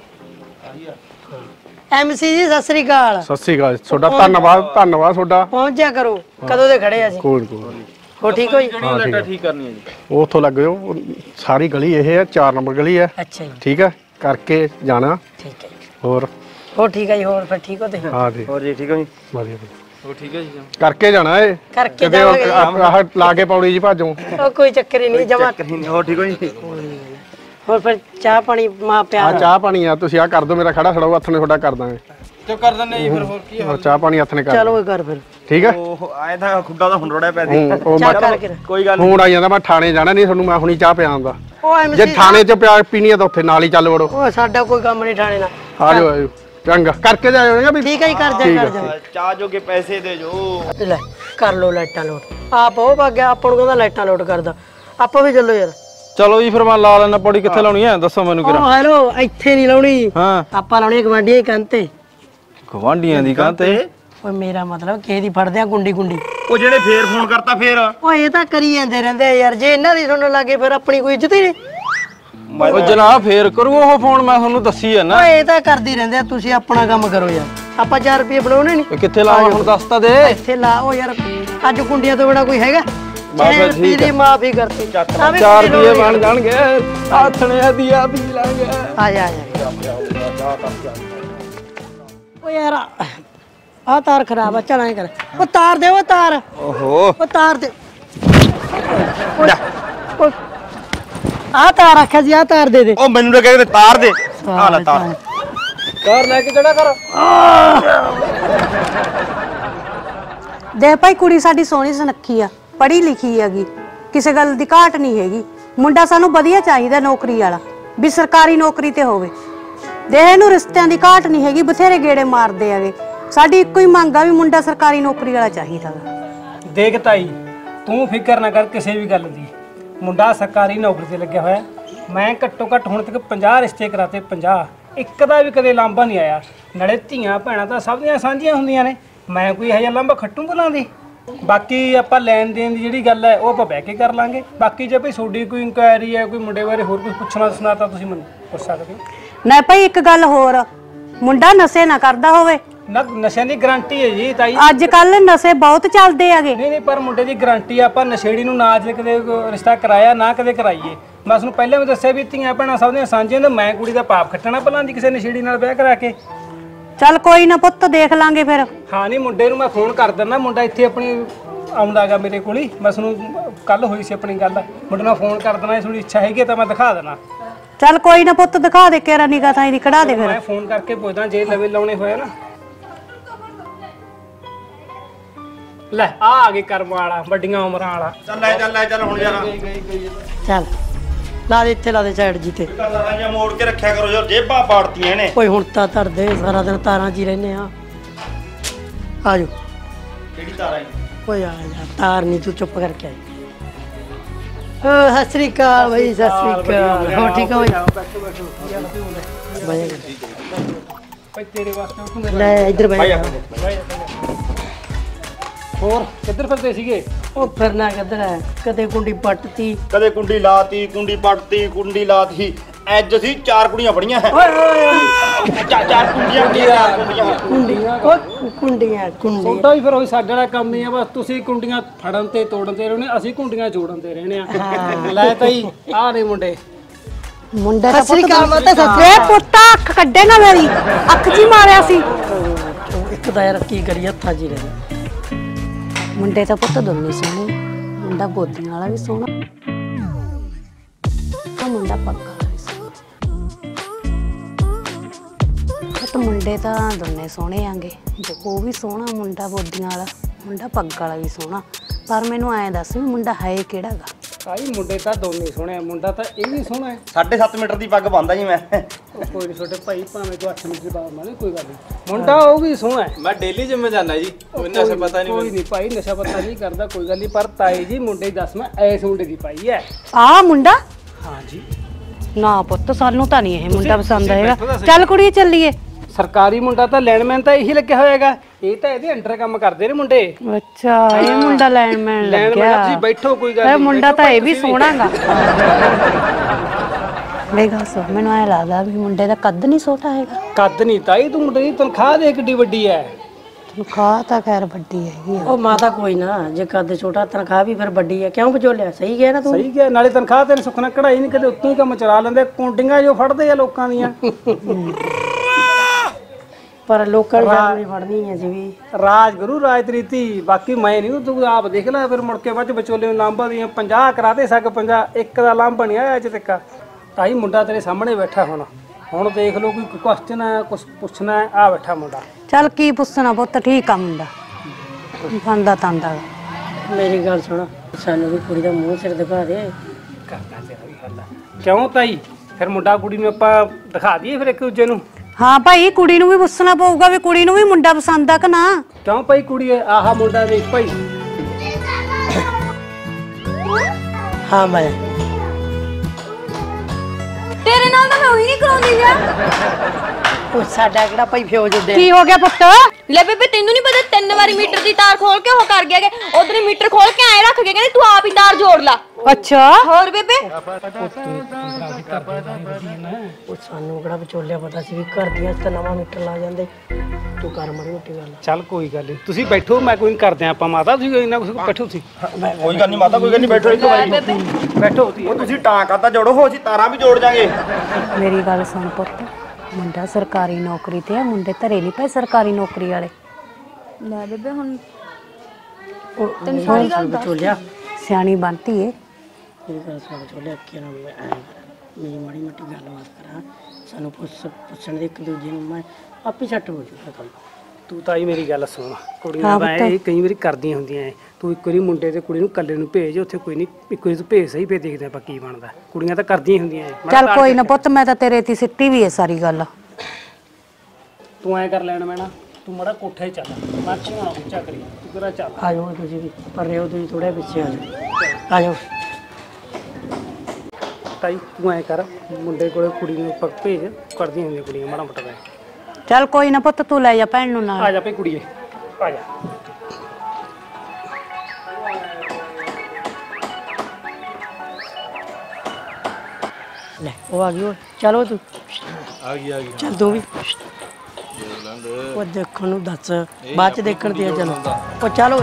S1: ਐਮਸੀ ਜੀ ਸਤਿ ਸ੍ਰੀ ਅਕਾਲ।
S7: ਸਤਿ ਸ੍ਰੀ ਅਕਾਲ। ਤੁਹਾਡਾ ਧੰਨਵਾਦ ਧੰਨਵਾਦ ਤੁਹਾਡਾ।
S1: ਪਹੁੰਚਿਆ ਕਰੋ ਕਦੋਂ ਦੇ ਖੜੇ ਆ ਜੀ।
S7: ਕੋਈ ਕੋਈ
S1: ਹੋ ਠੀਕ ਹੋ ਜੀ?
S3: ਲਾਈਟਾਂ ਠੀਕ ਕਰਨੀ ਹੈ ਜੀ।
S7: ਉੱਥੋਂ ਲੱਗ ਜਾਓ। ਸਾਰੀ ਗਲੀ ਇਹ ਹੈ ਚਾਰ ਨੰਬਰ ਗਲੀ ਹੈ।
S1: ਅੱਛਾ ਜੀ
S7: ਠੀਕ ਹੈ ਕਰਕੇ ਜਾਣਾ।
S1: ਠੀਕ ਹੈ ਜੀ।
S7: ਹੋਰ
S1: ਹੋਰ ਠੀਕ ਹੈ ਜੀ। ਹੋਰ ਫਿਰ ਠੀਕ ਹੋ ਤੁਸੀਂ?
S7: ਹਾਂ ਜੀ
S2: ਹੋਰ ਜੀ ਠੀਕ ਹੋ ਜੀ?
S7: ਵਧੀਆ
S3: ਉਹ ਠੀਕ ਹੈ ਜੀ।
S7: ਕਰਕੇ ਜਾਣਾ ਏ।
S1: ਕਰਕੇ
S7: ਕਿਤੇ
S1: ਜਾਵਾਂਗੇ।
S7: ਆਹ ਲਾ ਕੇ ਪੌੜੀ ਜੀ ਭਾਜੋ।
S1: ਉਹ ਕੋਈ ਚੱਕਰ ਹੀ ਨਹੀਂ ਜਮਾ।
S2: ਹੋਰ ਠੀਕ ਹੋ ਜੀ?
S1: ਹੋਰ ਫਿਰ ਚਾਹ ਪਾਣੀ ਮਾਂ
S7: ਆ
S1: ਪਿਆਰ
S7: ਚਾਹ ਪਾਣੀ ਆ ਤੁਸੀਂ ਆ ਕਰ ਦਿਓ। ਮੇਰਾ ਖੜਾ ਖੜਾਓ ਹੱਥ ਨੇ ਤੁਹਾਡਾ ਕਰ ਦਾਂਗੇ।
S3: ਤੇ ਕਰ ਦਿੰਨੇ ਜੀ ਫਿਰ ਹੋਰ ਕੀ
S7: ਹੋਰ ਚਾਹ ਪਾਣੀ ਹੱਥ ਨੇ ਕਰ
S1: ਚਲੋ ਕਰ ਫਿਰ।
S7: ਠੀਕ ਹੈ।
S2: ਉਹ ਆਏ ਤਾਂ ਖੁੱਡਾ ਦਾ ਹੁਣ ਰੋੜਿਆ ਪਿਆ ਸੀ।
S7: ਹੂੰ, ਉਹ
S1: ਚਾਹ
S7: ਮੈਂ
S1: ਕਰਕੇ
S2: ਕੋਈ ਗੱਲ
S7: ਫੋਨ ਆਈ ਜਾਂਦਾ। ਮੈਂ ਥਾਣੇ ਜਾਣਾ ਨਹੀਂ ਤੁਹਾਨੂੰ। ਮੈਂ ਹੁਣੀ ਚਾਹ ਪਿਆਉਂਦਾ।
S1: ਉਹ
S7: ਜੇ
S1: ਐਮਸੀ
S7: ਥਾਣੇ 'ਚ ਪਿਆ ਪੀਣੀ ਆ ਤਾਂ ਉੱਥੇ ਨਾਲ ਹੀ ਚੱਲ ਵੜੋ।
S1: ਉਹ ਸਾਡਾ ਕੋਈ ਕੰਮ ਨਹੀਂ ਠਾਣੇ ਨਾਲ।
S7: ਆ ਜਾਓ ਆ ਜਾਓ ਚੰਗਾ ਕਰਕੇ ਜਾਇਓ ਵੀ।
S1: ਠੀਕ ਹੈ ਜੀ ਕਰ ਜਾ ਕਰ ਜਾ।
S2: ਚਾਹ ਜੋਗੇ ਪੈਸੇ ਦੇ ਜੋ।
S1: ਲੈ ਕਰ ਲੋ ਲਾਈਟਾਂ ਲੋਡ। ਆਪ ਉਹ ਵਗ ਗਿਆ ਆਪਾਂ ਨੂੰ ਕਹਿੰਦਾ ਲਾਈਟਾਂ ਲੋਡ ਕਰਦਾ। ਆਪਾਂ ਵੀ ਚੱਲੋ ਯਾਰ।
S3: ਚਲੋ ਜੀ ਫਿਰ ਮੈਂ ਲਾ ਲੈਣਾ। ਪੌੜੀ ਕਿੱਥੇ ਲਾਉਣੀ ਹੈ ਦੱਸੋ ਮੈਨੂੰ ਕਿਰਾ।
S1: ਉਹ ਹੈਲੋ ਇੱਥੇ ਨਹੀਂ ਲਾਉਣੀ।
S3: ਹਾਂ
S1: ਆਪਾਂ ਲਾਉਣੀ ਗਵਾਂਢੀਆਂ ਦੀ ਕੰਨ ਤੇ।
S3: ਗਵਾਂਢੀਆਂ ਦੀ ਕਾਂ ਤੇ
S1: ਓਏ ਮੇਰਾ ਮਤਲਬ ਕਿਸੇ ਦੀ ਫੜਦੇ ਆ ਗੁੰਡੀ ਗੁੰਡੀ।
S2: ਉਹ ਜਿਹੜੇ ਫੇਰ ਫੋਨ ਕਰਤਾ ਫੇਰ
S1: ਓਏ ਇਹ ਤਾਂ ਕਰੀ ਜਾਂਦੇ ਰਹਿੰਦੇ ਆ ਯਾਰ, ਜੇ ਇਹਨਾਂ ਦੀ ਸੁਣਨ ਲੱਗੇ ਫਿਰ ਆਪਣੀ ਕੋਈ ਇੱਜ਼ਤ ਹੀ ਨਹੀਂ।
S3: ਉਹ ਜਨਾਬ ਫੇਰ ਕਰੂ ਉਹ ਫੋਨ, ਮੈਂ ਤੁਹਾਨੂੰ ਦੱਸੀ ਆ ਨਾ।
S1: ਓਏ ਇਹ ਤਾਂ ਕਰਦੀ ਰਹਿੰਦੇ ਆ, ਤੁਸੀਂ ਆਪਣਾ ਕੰਮ ਕਰੋ ਯਾਰ। ਆਪਾਂ ਚਾਰ ਰੁਪਏ ਬਣਾਉਣੇ ਨਹੀਂ।
S3: ਕਿੱਥੇ ਲਾਵਾਂ ਹੁਣ ਦੱਸ ਤਾਂ ਦੇ।
S1: ਇੱਥੇ ਲਾ। ਓ ਯਾਰ ਅੱਜ ਗੁੰਡੀਆਂ ਤੋਂ ਬਿਨਾ ਕੋਈ ਹੈਗਾ?
S3: ਬਸ ਫਿਰ ਠੀਕ
S1: ਹੈ, ਮਾਫੀ ਕਰਤੀ।
S3: ਚਾਰ ਰੁਪਏ ਬਣ ਜਾਣਗੇ, ਆਥਣੇ ਦੀਆ ਪੀ ਲਾਂਗੇ।
S1: ਆ ਜਾ ਆ ਜਾ। ਓ ਯਾਰ ਆ ਤਾਰ ਖਰਾਬ ਆ, ਚਲ ਐ ਕਰ। ਉਹ ਤਾਰ ਦੇ, ਉਹ ਤਾਰ।
S3: ਓਹੋ
S1: ਉਹ ਤਾਰ ਦੇ। ਆ ਤਾਰ ਆਖਿਆ ਸੀ, ਆ ਤਾਰ ਦੇ ਦੇ।
S2: ਉਹ ਮੈਨੂੰ ਤਾਂ ਕਹਿੰਦੇ ਤਾਰ ਦੇ। ਆ ਲੈ ਤਾਰ।
S3: ਕਾਰ ਲੈ ਕੇ ਚੜਾ ਕਰ।
S8: ਦੇ ਭਾਈ ਕੁੜੀ ਸਾਡੀ ਸੋਹਣੀ ਸੁਨੱਖੀ ਆ, ਪੜ੍ਹੀ ਲਿਖੀ ਹੈਗੀ, ਕਿਸੇ ਗੱਲ ਦੀ ਘਾਟ ਨਹੀਂ ਹੈਗੀ। ਮੁੰਡਾ ਸਾਨੂੰ ਵਧੀਆ ਚਾਹੀਦਾ, ਨੌਕਰੀ ਵਾਲਾ, ਵੀ ਸਰਕਾਰੀ ਨੌਕਰੀ ਤੇ ਹੋਵੇ। ਦੇ ਇਹਨੂੰ ਰਿਸ਼ਤਿਆਂ ਦੀ ਘਾਟ ਨਹੀਂ ਹੈਗੀ, ਬਥੇਰੇ ਗੇੜੇ ਮਾਰਦੇ ਆਗੇ। ਸਾਡੀ ਇੱਕੋ ਹੀ ਮੰਗ ਆ ਵੀ ਮੁੰਡਾ ਸਰਕਾਰੀ ਨੌਕਰੀ ਵਾਲਾ ਚਾਹੀਦਾ ਵਾ।
S5: ਦੇਖ ਤਾਈ, ਤੂੰ ਫਿਕਰ ਨਾ ਕਰ ਕਿਸੇ ਵੀ ਗੱਲ ਦੀ। ਮੁੰਡਾ ਸਰਕਾਰੀ ਨੌਕਰੀ ਤੇ ਲੱਗਿਆ ਹੋਇਆ। ਮੈਂ ਘੱਟੋ ਘੱਟ ਹੁਣ ਤੱਕ ਪੰਜਾਹ ਰਿਸ਼ਤੇ ਕਰਾਤੇ, ਪੰਜਾਹ। ਇੱਕ ਦਾ ਵੀ ਕਦੇ ਲਾਂਭਾ ਨਹੀਂ ਆਇਆ। ਨਾਲੇ ਧੀਆਂ ਭੈਣਾਂ ਤਾਂ ਸਭ ਦੀਆਂ ਸਾਂਝੀਆਂ ਹੁੰਦੀਆਂ ਨੇ, ਮੈਂ ਕੋਈ ਇਹੋ ਜਿਹਾ ਲਾਂਭਾ ਖੱਟੂ ਬੁਲਾਂ ਦੀ। ਬਾਕੀ ਆਪਾਂ ਲੈਣ ਦੇਣ ਦੀ ਜਿਹੜੀ ਗੱਲ ਹੈ ਉਹ ਆਪਾਂ ਬਹਿ ਕੇ ਕਰ ਲਾਂਗੇ। ਬਾਕੀ ਜੇ ਭਾਈ ਤੁਹਾਡੀ ਕੋਈ ਇਨਕੁਆਇਰੀ ਹੈ, ਕੋਈ ਮੁੰਡੇ ਬਾਰੇ ਹੋਰ ਕੁਝ ਪੁੱਛਣਾ ਸੁਣਾ ਤਾਂ ਤੁਸੀਂ ਮੈਨੂੰ ਪੁੱਛ ਸਕਦੇ ਹੋ।
S8: ਨਾ ਭਾਈ ਇੱਕ ਗੱਲ ਹੋਰ, ਮੁੰਡਾ ਨਸ਼ੇ ਨਾ ਕਰਦਾ ਹੋਵੇ।
S5: ਨਾ ਨਸ਼ਿਆਂ ਦੀ ਗਾਰੰਟੀ ਹੈ ਜੀ ਤਾਈ।
S8: ਅੱਜ ਕੱਲ ਨਸ਼ੇ ਬਹੁਤ ਚੱਲਦੇ ਹੈਗੇ।
S5: ਨਹੀਂ ਨਹੀਂ, ਪਰ ਮੁੰਡੇ ਦੀ ਗਾਰੰਟੀ ਆਪਾਂ ਨਸ਼ੇੜੀ ਨੂੰ ਨਾ ਅੱਜ ਕਦੇ ਰਿਸ਼ਤਾ ਕਰਾਇਆ ਨਾ ਕਦੇ ਕਰਾਈਏ। ਮੈਂ ਤੁਹਾਨੂੰ ਪਹਿਲਾਂ ਵੀ ਦੱਸਿਆ ਵੀ ਧੀਆਂ ਭੈਣਾਂ ਸਭ ਦੀਆਂ ਸਾਂਝੀਆਂ, ਤੇ ਮੈਂ ਕੁੜੀ ਦਾ ਪਾਪ ਖੱਟਣਾ ਭਲਾਂ ਦੀ ਕਿਸੇ ਨਸ਼ੇੜੀ ਨਾਲ ਵਿਆਹ ਕਰਾ ਕੇ।
S8: ਚੱਲ ਕੋਈ ਨਾ ਪੁੱਤ, ਦੇਖ ਲਾਂਗੇ ਫਿਰ।
S5: ਹਾਂ ਨਹੀਂ, ਮੁੰਡੇ ਨੂੰ ਮੈਂ ਫੋਨ ਕਰ ਦਿੰਦਾ। ਮੁੰਡਾ ਇੱਥੇ ਆਪਣੀ ਆਉਂਦਾ ਗਾ ਮੇਰੇ ਕੋਲ ਹੀ। ਮੈਂ ਤੁਹਾਨੂੰ ਕੱਲ ਹੋਈ ਸੀ ਆਪਣੀ ਗੱਲ, ਮੁੰਡੇ ਨੂੰ ਫੋਨ ਕਰ ਦੇਣਾ। ਥੋੜੀ ਇੱਛਾ ਹੈਗੀ ਤਾਂ ਮੈਂ ਦਿਖਾ ਦੇਣਾ।
S8: ਚੱਲ ਕੋਈ ਨਾ ਪੁੱਤ, ਦਿਖਾ ਦੇ ਕੇਰਾ ਨਿਗਾਹ ਥਾਈ ਦੀ ਕਢਾ ਦੇ ਫਿਰ।
S5: ਮੈਂ ਫੋਨ ਕਰਕੇ ਪੁੱਛਦਾ ਜੇ ਲਵੇ ਲਾਉਣੇ ਹੋਏ ਨਾ। ਲੈ ਆ ਆ ਗਏ ਕਰਮ ਵਾਲਾ, ਵੱਡੀਆਂ ਉਮਰਾਂ ਵਾਲਾ।
S2: ਚੱਲ ਲੈ ਚੱਲ ਲੈ ਚੱਲ ਹੁਣ ਯਾਰ
S1: ਚੱਲ ਲਾ ਦੇ ਇੱਥੇ, ਲਾ ਦੇ ਸਾਈਡ ਜੀ ਤੇ।
S2: ਜਾਂ ਮੋੜ ਕੇ ਰੱਖਿਆ ਕਰੋ ਯਾਰ, ਜੇਬਾਂ ਪਾੜਤੀਆਂ ਨੇ।
S1: ਓਏ ਹੁਣ ਤਾਂ ਧਰਦੇ, ਸਾਰਾ ਦਿਨ ਤਾਰਾਂ 'ਚ ਹੀ ਰਹਿੰਦੇ ਆ। ਆ ਜਾਓ।
S2: ਕਿਹੜੀ ਤਾਰ ਆਈ?
S1: ਓਏ ਆ ਜਾ, ਤਾਰ ਨਹੀਂ, ਤੂੰ ਚੁੱਪ ਕਰਕੇ ਆਈ। ਓ ਸਤਿ ਸ੍ਰੀ ਅਕਾਲ ਬਈ, ਸਤਿ ਸ੍ਰੀ ਅਕਾਲ। ਹੋ ਠੀਕ ਹੋ ਬਈ?
S5: ਭਾਈ ਤੇਰੇ ਵਾਸਤੇ
S1: ਲੈ ਇੱਧਰ ਬਈ।
S5: ਹੋਰ ਕਿੱਧਰ ਫਿਰਦੇ ਸੀਗੇ?
S1: ਉਹ ਫਿਰਨਾ ਕਿੱਧਰ ਹੈ, ਕਦੇ ਕੁੰਡੀ ਪੱਟਤੀ,
S2: ਕਦੇ ਕੁੰਡੀ ਲਾਤੀ, ਕੁੰਡੀ ਪੱਟਤੀ, ਕੁੰਡੀ ਲਾਤੀ। ਅੱਜ ਅਸੀਂ ਚਾਰ ਕੁੜੀਆਂ ਫੜੀਆਂ ਹੈ।
S1: ਓਏ ਓਏ
S2: ਚਾਰ ਚਾਰ ਕੁੰਡੀਆਂ ਕੁੰਡੀਆਂ ਕੁੰਡੀਆਂ
S1: ਕੁੰਡੀਆਂ ਓਏ ਕੁੰਡੀਆਂ ਕੁੰਡੀਆਂ।
S5: ਛੋਟਾ ਹੀ ਫਿਰ ਉਹੀ ਸਾਡੇ ਵਾਲਾ ਕੰਮ ਹੀ ਆ। ਬਸ ਤੁਸੀਂ ਕੁੰਡੀਆਂ ਫੜਨ ਤੇ ਤੋੜਨ ਤੇ ਰਹਿਣੇ, ਅਸੀਂ ਕੁੰਡੀਆਂ ਜੋੜਨ ਤੇ ਰਹਿਣੇ ਆ। ਲੈ ਤਾਈ ਆ ਨੇ ਮੁੰਡੇ।
S8: ਮੁੰਡੇ ਦਾ
S1: ਸਤਿ ਸ੍ਰੀ ਅਕਾਲ ਮਾਤਾ, ਸਤਿ
S8: ਵੇ ਪੁੱਤਾ, ਅੱਖ ਕੱਢੇ ਨਾ ਮੇਰੀ, ਅੱਖ ਜੀ ਮਾਰਿਆ ਸੀ।
S1: ਇੱਕ ਤਾਂ ਯਾਰ ਕੀ ਕਰੀਏ, ਹੱਥਾਂ 'ਚ ਹੀ ਰਹਿੰਦੇ।
S8: ਮੁੰਡੇ ਤਾਂ ਪੁੱਤ ਦੋਨੇ ਸੋਹਣੇ, ਮੁੰਡਾ ਬੋਦੀਆਂ ਵਾਲਾ ਵੀ ਸੋਹਣਾ, ਆ ਮੁੰਡਾ ਪੱਕਾ ਵਾਲਾ ਵੀ ਸੋਹਣਾ। ਪੁੱਤ ਮੁੰਡੇ ਤਾਂ ਦੋਨੇ ਸੋਹਣੇ ਆਂਗੇ, ਉਹ ਵੀ ਸੋਹਣਾ ਮੁੰਡਾ ਬੋਦੀਆਂ ਵਾਲਾ, ਮੁੰਡਾ ਪੱਗ ਵਾਲਾ ਵੀ ਸੋਹਣਾ। ਪਰ ਮੈਨੂੰ ਐਂ ਦੱਸ ਵੀ ਮੁੰਡਾ ਹੈ ਕਿਹੜਾ ਗਾ?
S5: ਤਾਈ ਮੁੰਡੇ ਤਾਂ ਦੋਨੇ ਸੋਹਣੇ ਆ, ਮੁੰਡਾ ਤਾਂ ਇਹ ਵੀ ਸੋਹਣਾ ਹੈ।
S2: ਸਾਢੇ ਸੱਤ ਮੀਟਰ ਦੀ ਪੱਗ ਬੰਨਦਾ ਜੀ ਮੈਂ।
S5: ਉਹ ਕੋਈ ਨਹੀਂ ਛੋਟੇ ਭਾਈ, ਭਾਵੇਂ ਤੂੰ ਅੱਠ ਮਿੰਟ ਬਾਅਦ ਮਾਰੇ ਕੋਈ ਗੱਲ ਨਹੀਂ। ਮੁੰਡਾ ਉਹ ਵੀ ਸੋਹਣਾ ਹੈ।
S3: ਮੈਂ ਡੇਲੀ ਜਿੰਮ ਜਾਂਦਾ ਜੀ, ਮੈਨੂੰ ਨਸ਼ਾ ਪਤਾ ਨਹੀਂ।
S5: ਕੋਈ ਨਹੀਂ ਭਾਈ, ਨਸ਼ਾ ਪਤਾ ਨਹੀਂ ਕਰਦਾ, ਕੋਈ ਗੱਲ ਨਹੀਂ। ਪਰ ਤਾਈ ਜੀ ਮੁੰਡੇ ਦੱਸ, ਮੈਂ ਐਸ ਮੁੰਡੇ ਦੀ ਪਾਈ ਹੈ।
S8: ਆ ਮੁੰਡਾ?
S5: ਹਾਂ ਜੀ।
S8: ਨਾ ਪੁੱਤ, ਸਾਨੂੰ ਤਾਂ ਨਹੀਂ ਇਹ ਮੁੰਡਾ ਪਸੰਦ ਆਏਗਾ। ਚੱਲ ਕੁੜੀਏ ਚੱਲੀਏ।
S5: ਸਰਕਾਰੀ ਮੁੰਡਾ ਤਾਂ ਲੈਂਡਮੈਨ ਤਾਂ ਇਹੀ ਲੱਗਿਆ ਹੋਏਗਾ। ਇਹ ਤਾਂ ਇਹਦੇ ਅੰਡਰ ਕੰਮ ਕਰਦੇ ਨੇ ਮੁੰਡੇ।
S8: ਅੱਛਾ, ਇਹ ਮੁੰਡਾ ਲੈਂਡਮੈਨ
S5: ਲੈਂਡਮੈਨ
S8: ਲੱਗਿਆ।
S5: ਤੁਸੀਂ ਬੈਠੋ, ਕੋਈ ਗੱਲ
S8: ਇਹ
S5: ਨਹੀਂ।
S8: ਮੁੰਡਾ ਤਾਂ ਇਹ ਵੀ ਸੋਹਣਾਗਾ। ਵੇਗਾ ਸੋ ਮੈਨੂੰ ਐ ਲੱਗਦਾ ਵੀ ਮੁੰਡੇ ਦਾ ਕੱਦ ਨਹੀਂ ਛੋਟਾ ਹੈਗਾ।
S5: ਕੱਦ ਨਹੀਂ ਤਾਈ, ਤੂੰ ਮੁੰਡੇ ਦੀ ਤਨਖਾਹ ਦੇ ਕਿੱਡੀ ਵੱਡੀ ਹੈ।
S8: ਤਨਖਾਹ ਤਾਂ ਖੈਰ ਵੱਡੀ ਹੈਗੀ ਆ।
S1: ਉਹ ਮਾਤਾ ਕੋਈ ਨਾ, ਜੇ ਕੱਦ ਛੋਟਾ ਤਨਖਾਹ ਵੀ ਫਿਰ ਵੱਡੀ ਹੈ। ਕਿਉਂ ਵਿਚੋਲਿਆ? ਸਹੀ ਗਿਆ ਨਾ ਤੂੰ?
S5: ਸਹੀ ਗਿਆ। ਨਾਲੇ ਤਨਖਾਹ ਤੈਨੂੰ ਸੁੱਖ ਨਾਲ ਕਢਾਈ ਨਹੀਂ, ਕਦੇ ਉੱਤੋਂ ਹੀ ਕੰਮ ਚਲਾ ਲੈਂਦੇ। ਕੁੰਡੀਆਂ ਜੋ ਫੜਦੇ ਆ ਲੋਕਾਂ ਦੀਆਂ।
S1: ਪਰ ਲੋਕਾਂ ਨੂੰ ਨਹੀਂ ਫੜਨੀ ਹੈ ਜੀ ਵੀ।
S5: ਰਾਜ ਗੁਰੂ ਰਾਜ ਤਰੀਤੀ। ਬਾਕੀ ਮੈਂ ਨਹੀਂ, ਤੂੰ ਆਪ ਦੇਖ ਲੈ। ਫਿਰ ਮੁੜ ਕੇ ਬਾਅਦ ਵਿਚੋਲੇ ਨੂੰ ਲਾਂਭਾ ਦੀਆਂ ਪੰਜਾਹ ਕਰਾਤੇ ਸਕ ਪੰਜਾਹ, ਇੱਕ ਦਾ ਲਾਂਭਾ ਨਹੀਂ ਆਇਆ ਅਜੇ ਤੱਕ। ਤਾਈ ਮੁੰਡਾ ਤੇਰੇ ਸਾਹਮਣੇ ਬੈਠਾ ਹੁਣ ਹੁਣ ਦੇਖ ਲਓ, ਕੋਈ ਕੁਐਸਚਨ ਹੈ, ਕੁਝ ਪੁੱਛਣਾ ਹੈ, ਆ ਬੈਠਾ ਮੁੰਡਾ।
S8: ਚੱਲ ਕੀ ਪੁੱਛਣਾ ਪੁੱਤ, ਠੀਕ ਆ ਮੁੰਡਾ, ਫੰਦਾ ਤਾਂਦਾ।
S1: ਮੇਰੀ ਗੱਲ ਸੁਣ, ਸਾਨੂੰ ਵੀ ਕੁੜੀ ਦਾ ਮੂੰਹ ਸਿਰ ਦਿਖਾ ਦੇ।
S5: ਕਰਦਾ ਤੇਰਾ ਵੀ ਹੱਲ। ਕਿਉਂ ਤਾਈ? ਫਿਰ ਮੁੰਡਾ ਕੁੜੀ ਨੂੰ ਆਪਾਂ ਦਿਖਾ ਦਈਏ ਫਿਰ ਇੱਕ ਦੂਜੇ ਨੂੰ।
S8: ਹਾਂ ਭਾਈ, ਕੁੜੀ ਨੂੰ ਵੀ ਪੁੱਛਣਾ ਪਊਗਾ ਵੀ ਕੁੜੀ ਨੂੰ ਵੀ ਮੁੰਡਾ ਪਸੰਦ ਆ ਕਿ ਨਾ।
S5: ਕਿਉਂ ਭਾਈ? ਕੁੜੀ ਆਹਾ ਮੁੰਡਾ ਦੇਖ ਭਾਈ।
S1: ਹਾਂ ਮੈਂ
S4: ਤੇਰੇ ਨਾਲ ਤਾਂ ਮੈਂ ਉਹੀ ਨਹੀਂ ਕਰਾਉਂਦੀ ਯਾਰ।
S1: ਉਹ ਸਾਡਾ ਕਿਹੜਾ ਭਾਈ ਫਿਊਜ਼ ਉੱਡਿਆ।
S8: ਕੀ ਹੋ ਗਿਆ ਪੁੱਤ?
S4: ਲੈ ਬੇਬੇ ਤੈਨੂੰ ਨਹੀਂ ਪਤਾ ਤਿੰਨ ਵਾਰੀ ਮੀਟਰ ਦੀ ਤਾਰ ਖੋਲ ਕੇ ਉਹ ਕਰ ਗਿਆ ਕਿ ਉਧਰ ਮੀਟਰ ਖੋਲ ਕੇ ਐ ਰੱਖ ਕੇ ਕਹਿੰਦੇ ਤੂੰ ਆਪ ਹੀ ਤਾਰ ਜੋੜ ਲਾ।
S8: ਅੱਛਾ
S4: ਹੋਰ ਬੇਬੇ
S1: ਉਹ ਸਾਨੂੰ ਕਿਹੜਾ ਵਿਚੋਲਿਆ ਪਤਾ ਸੀ ਵੀ ਘਰ ਦੀਆਂ ਤਾਂ ਨਵਾਂ ਮੀਟਰ ਲਾ ਜਾਂਦੇ। ਤੂੰ ਕਰ ਮਾੜੀ ਮੋਟੀ ਗੱਲ।
S5: ਚੱਲ ਕੋਈ ਗੱਲ ਨਹੀਂ, ਤੁਸੀਂ ਬੈਠੋ, ਮੈਂ ਕੋਈ ਕਰਦੇ ਆਪਾਂ ਮਾਤਾ, ਤੁਸੀਂ ਇੰਨਾ ਕੁਝ ਬੈਠੋ ਤੁਸੀਂ।
S2: ਕੋਈ ਗੱਲ ਨਹੀਂ ਮਾਤਾ, ਕੋਈ ਗੱਲ ਨਹੀਂ, ਬੈਠੋ ਇੱਥੇ ਬੈਠੋ
S5: ਬੈਠੋ
S2: ਉਹ ਤੁਸੀਂ ਟਾਂਕਾ ਤਾਂ ਜੋੜੋ, ਹੋ ਅਸੀਂ ਤਾਰਾਂ ਵੀ ਜੋੜ ਜਾਾਂਗੇ।
S8: ਮੇਰੀ ਗੱਲ ਸੁਣ ਪੁੱਤ, ਮੁੰਡਾ ਸਰਕਾਰੀ ਨੌਕਰੀ ਤੇ ਆ, ਮੁੰਡੇ ਧਰੇ ਨਹੀਂ ਪਏ ਸਰਕਾਰੀ ਨੌਕਰੀ ਵਾਲੇ।
S4: ਲੈ ਬੇਬੇ ਹੁਣ
S1: ਤੈਨੂੰ ਸਾਰੀ ਗੱਲ ਵਿਚੋਲਿਆ
S8: ਸਿਆਣੀ ਬਣਤੀ ਏ।
S1: ਮੇਰੀ ਗੱਲ ਸੁਣ ਵਿਚੋਲਿਆ, ਕਿ ਨਾ ਮੈਂ ਐਂ ਕਰਾਂ, ਮੇਰੀ ਮਾੜੀ ਮੋਟੀ ਗੱਲਬਾਤ ਕਰਾਂ, ਸਾਨੂੰ ਪੁੱਛ ਪੁੱਛਣ ਦੇ ਇੱਕ ਦੂਜੇ ਨੂੰ, ਮੈਂ ਆਪੇ ਛੱਟ ਹੋ ਜੂਗਾ ਕੰਮ।
S5: ਤੂੰ ਤਾਂ ਹੀ ਮੇਰੀ ਗੱਲ ਸੁਣ, ਕੁੜੀਆਂ ਤਾਂ ਇਹ ਕਈ ਵਾਰੀ ਕਰਦੀਆਂ ਹੁੰਦੀਆਂ ਐ। ਤੂੰ ਇੱਕ ਵਾਰੀ ਮੁੰਡੇ ਤੇ ਕੁੜੀ ਨੂੰ ਇਕੱਲੇ ਨੂੰ ਭੇਜ, ਉੱਥੇ ਕੋਈ ਨਹੀਂ, ਇੱਕ ਵਾਰੀ ਤੂੰ ਭੇਜ ਸਹੀ, ਫੇਰ ਦੇਖਦੇ ਆਪਾਂ ਕੀ ਬਣਦਾ। ਕੁੜੀਆਂ ਤਾਂ ਕਰਦੀਆਂ ਹੁੰਦੀਆਂ ਐ।
S8: ਚੱਲ ਕੋਈ ਨਾ ਪੁੱਤ, ਮੈਂ ਤਾਂ ਤੇਰੇ ਤੇ ਸਿੱਟੀ ਵੀ ਏ ਸਾਰੀ ਗੱਲ।
S5: ਤੂੰ ਐ ਕਰ ਲੈਣ ਮੈਣਾ, ਤੂੰ ਮੜਾ ਕੋਠੇ ਚੱਲ, ਮੈਂ ਘੁੰਮਣਾ ਉੱਚਾ ਕਰੀ, ਤੂੰ ਕਿਹੜਾ ਚੱਲ।
S1: ਆ ਜਾਓ ਤੁਸੀਂ ਵੀ, ਪਰ ਰਿਓ ਤੁਸੀਂ ਥੋੜਾ ਪਿੱਛੇ ਆ ਜਾਓ। ਆ ਜਾਓ
S5: ਤਾਈ ਤੂੰ ਐ ਕਰ, ਮੁੰਡੇ ਕੋਲੇ ਕੁੜੀ ਨੂੰ ਪ ਭੇਜ, ਕਰਦੀਆਂ ਹੁੰਦੀਆਂ ਕੁੜੀਆਂ ਮਾੜਾ ਮੋਟਾ।
S8: ਚੱਲ ਕੋਈ ਨਾ ਪੁੱਤ, ਤੂੰ ਲੈ ਜਾ ਭੈਣ ਨੂੰ ਨਾਲ।
S5: ਆ ਜਾ ਭਈ ਕੁੜੀਏ, ਆ ਜਾ।
S1: ਲੈ ਉਹ ਆ ਗਈ। ਉਹ ਚਲੋ ਤੂੰ
S3: ਆ ਗਈ ਆ ਗਈ
S1: ਚੱਲ ਤੂੰ ਵੀ। ਉਹ ਦੇਖਣ ਨੂੰ ਦੱਸ, ਬਾਅਦ ਚ ਦੇਖਣ ਤੇ ਆ। ਚਲੋ ਉਹ ਚਲੋ।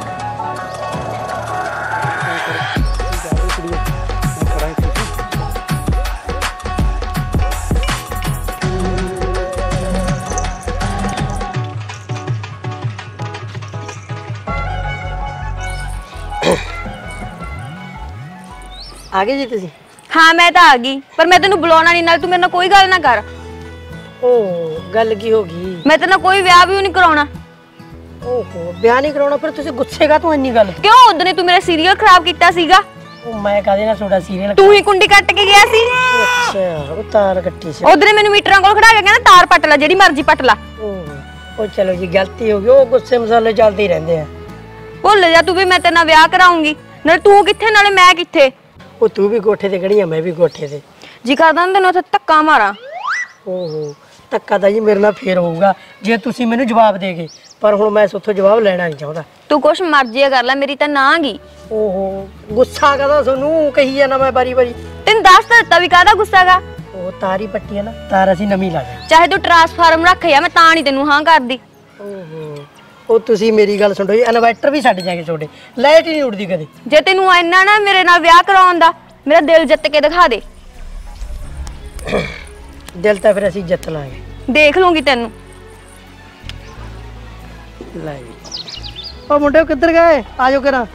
S1: ਆ ਗਏ ਜੀ ਤੁਸੀਂ?
S4: ਹਾਂ ਮੈਂ ਤਾਂ ਆ ਗਈ, ਪਰ ਮੈਂ ਤੈਨੂੰ ਬੁਲਾਉਣਾ ਨਹੀਂ, ਨਾਲ ਤੂੰ ਮੇਰੇ ਨਾਲ ਕੋਈ ਗੱਲ ਨਾ ਕਰ।
S1: ਓ ਗੱਲ ਕੀ ਹੋ ਗਈ?
S4: ਮੈਂ ਤੇਰੇ ਨਾਲ ਕੋਈ ਵਿਆਹ ਵੀ ਨਹੀਂ ਕਰਾਉਣਾ।
S1: ਓਹੋ ਵਿਆਹ ਨਹੀਂ ਕਰਾਉਣਾ, ਫਿਰ ਤੁਸੀਂ ਗੁੱਸੇ ਕਾ ਤੂੰ ਇੰਨੀ ਗੱਲ?
S4: ਕਿਉਂ ਉਦੋਂ ਤੂੰ ਮੇਰਾ ਸੀਰੀਅਲ ਖਰਾਬ ਕੀਤਾ ਸੀਗਾ।
S1: ਉਹ ਮੈਂ ਕਾਹਦੇ ਨਾਲ ਤੁਹਾਡਾ ਸੀਰੀਅਲ?
S4: ਤੂੰ ਹੀ ਕੁੰਡੀ ਕੱਟ ਕੇ ਗਿਆ ਸੀ।
S1: ਅੱਛਾ ਉਹ ਤਾਰ ਕੱਟੀ ਸੀ।
S4: ਉਦੋਂ ਮੈਨੂੰ ਮੀਟਰਾਂ ਕੋਲ ਖੜਾ ਕੇ ਕਹਿੰਦਾ ਤਾਰ ਪੱਟ ਲੈ, ਜਿਹੜੀ ਮਰਜ਼ੀ ਪੱਟ ਲੈ।
S1: ਉਹ ਚਲੋ ਜੀ ਗਲਤੀ ਹੋ ਗਈ, ਉਹ ਗੁੱਸੇ ਮਸਾਲੇ ਚੱਲਦੇ ਹੀ ਰਹਿੰਦੇ ਆ।
S4: ਭੁੱਲ ਜਾ ਤੂੰ ਵੀ ਮੈਂ ਤੇਰੇ ਨਾਲ ਵਿਆਹ ਕਰਾਉਂਗੀ, ਨਾਲੇ ਤੂੰ ਕਿੱਥੇ ਨਾਲੇ ਮੈਂ ਕਿੱਥੇ।
S1: ਉਹ ਤੂੰ ਵੀ ਕੋਠੇ ਤੇ ਖੜੀ ਆ, ਮੈਂ ਵੀ ਕੋਠੇ ਤੇ।
S4: ਜੀ ਕਰਦਾ ਨਾ ਤੈਨੂੰ ਉੱਥੇ ਧੱਕਾ ਮਾਰਾਂ।
S1: ਓਹੋ ਧੱਕਾ ਤਾਂ ਜੀ ਮੇਰੇ ਨਾਲ ਫੇਰ ਹੋਊਗਾ ਜੇ ਤੁਸੀਂ ਮੈਨੂੰ ਜਵਾਬ ਦੇਗੇ, ਪਰ ਹੁਣ ਮੈਂ ਉੱਥੋਂ ਜਵਾਬ ਲੈਣਾ ਨਹੀਂ ਚਾਹੁੰਦਾ।
S4: ਤੂੰ ਕੁਛ ਮਰਜ਼ੀ ਕਰ ਲੈ, ਮੇਰੀ ਤਾਂ ਨਾ ਗਈ।
S1: ਓਹੋ ਗੁੱਸਾ ਕਾਹਦਾ ਤੁਹਾਨੂੰ ਕਹੀ ਜਾਂਦਾ ਮੈਂ ਬਾਰੀ ਬਾਰੀ?
S4: ਤੈਨੂੰ ਦੱਸ ਤਾਂ ਦਿੱਤਾ ਵੀ ਕਾਹਦਾ ਗੁੱਸਾ ਗਾ।
S1: ਉਹ ਤਾਰ ਹੀ ਪੱਟੀ ਹੈ ਨਾ, ਤਾਰ ਅਸੀਂ ਨਵੀਂ ਲਾ ਜਾਣੀ।
S4: ਚਾਹੇ ਤੂੰ ਟਰਾਂਸਫਾਰਮ ਰੱਖ ਜਾ, ਮੈਂ ਤਾਂ ਨਹੀਂ ਤੈਨੂੰ ਹਾਂ ਕਰਦੀ।
S1: ਓਹੋ ਉਹ ਤੁਸੀਂ ਮੇਰੀ ਗੱਲ ਸੁਣੋ ਜੀ, ਇਨਵਰਟਰ ਵੀ ਛੱਡ ਜਾਗੇ ਤੁਹਾਡੇ, ਲਾਈਟ ਹੀ ਨਹੀਂ ਉੱਡਦੀ ਕਦੇ।
S4: ਜੇ ਤੈਨੂੰ ਇੰਨਾ ਨਾ ਮੇਰੇ ਨਾਲ ਵਿਆਹ ਕਰਾਉਣ ਦਾ, ਮੇਰਾ ਦਿਲ ਜਿੱਤ ਕੇ ਦਿਖਾ ਦੇ।
S1: ਦਿਲ ਤਾਂ ਫਿਰ ਅਸੀਂ ਜਿੱਤ ਲਾਂਗੇ,
S4: ਦੇਖ ਲੂੰਗੀ ਤੈਨੂੰ।
S1: ਲੈ ਉਹ ਮੁੰਡੇ ਕਿੱਧਰ ਗਏ? ਆ ਜਾਓ ਕਰਾਂ।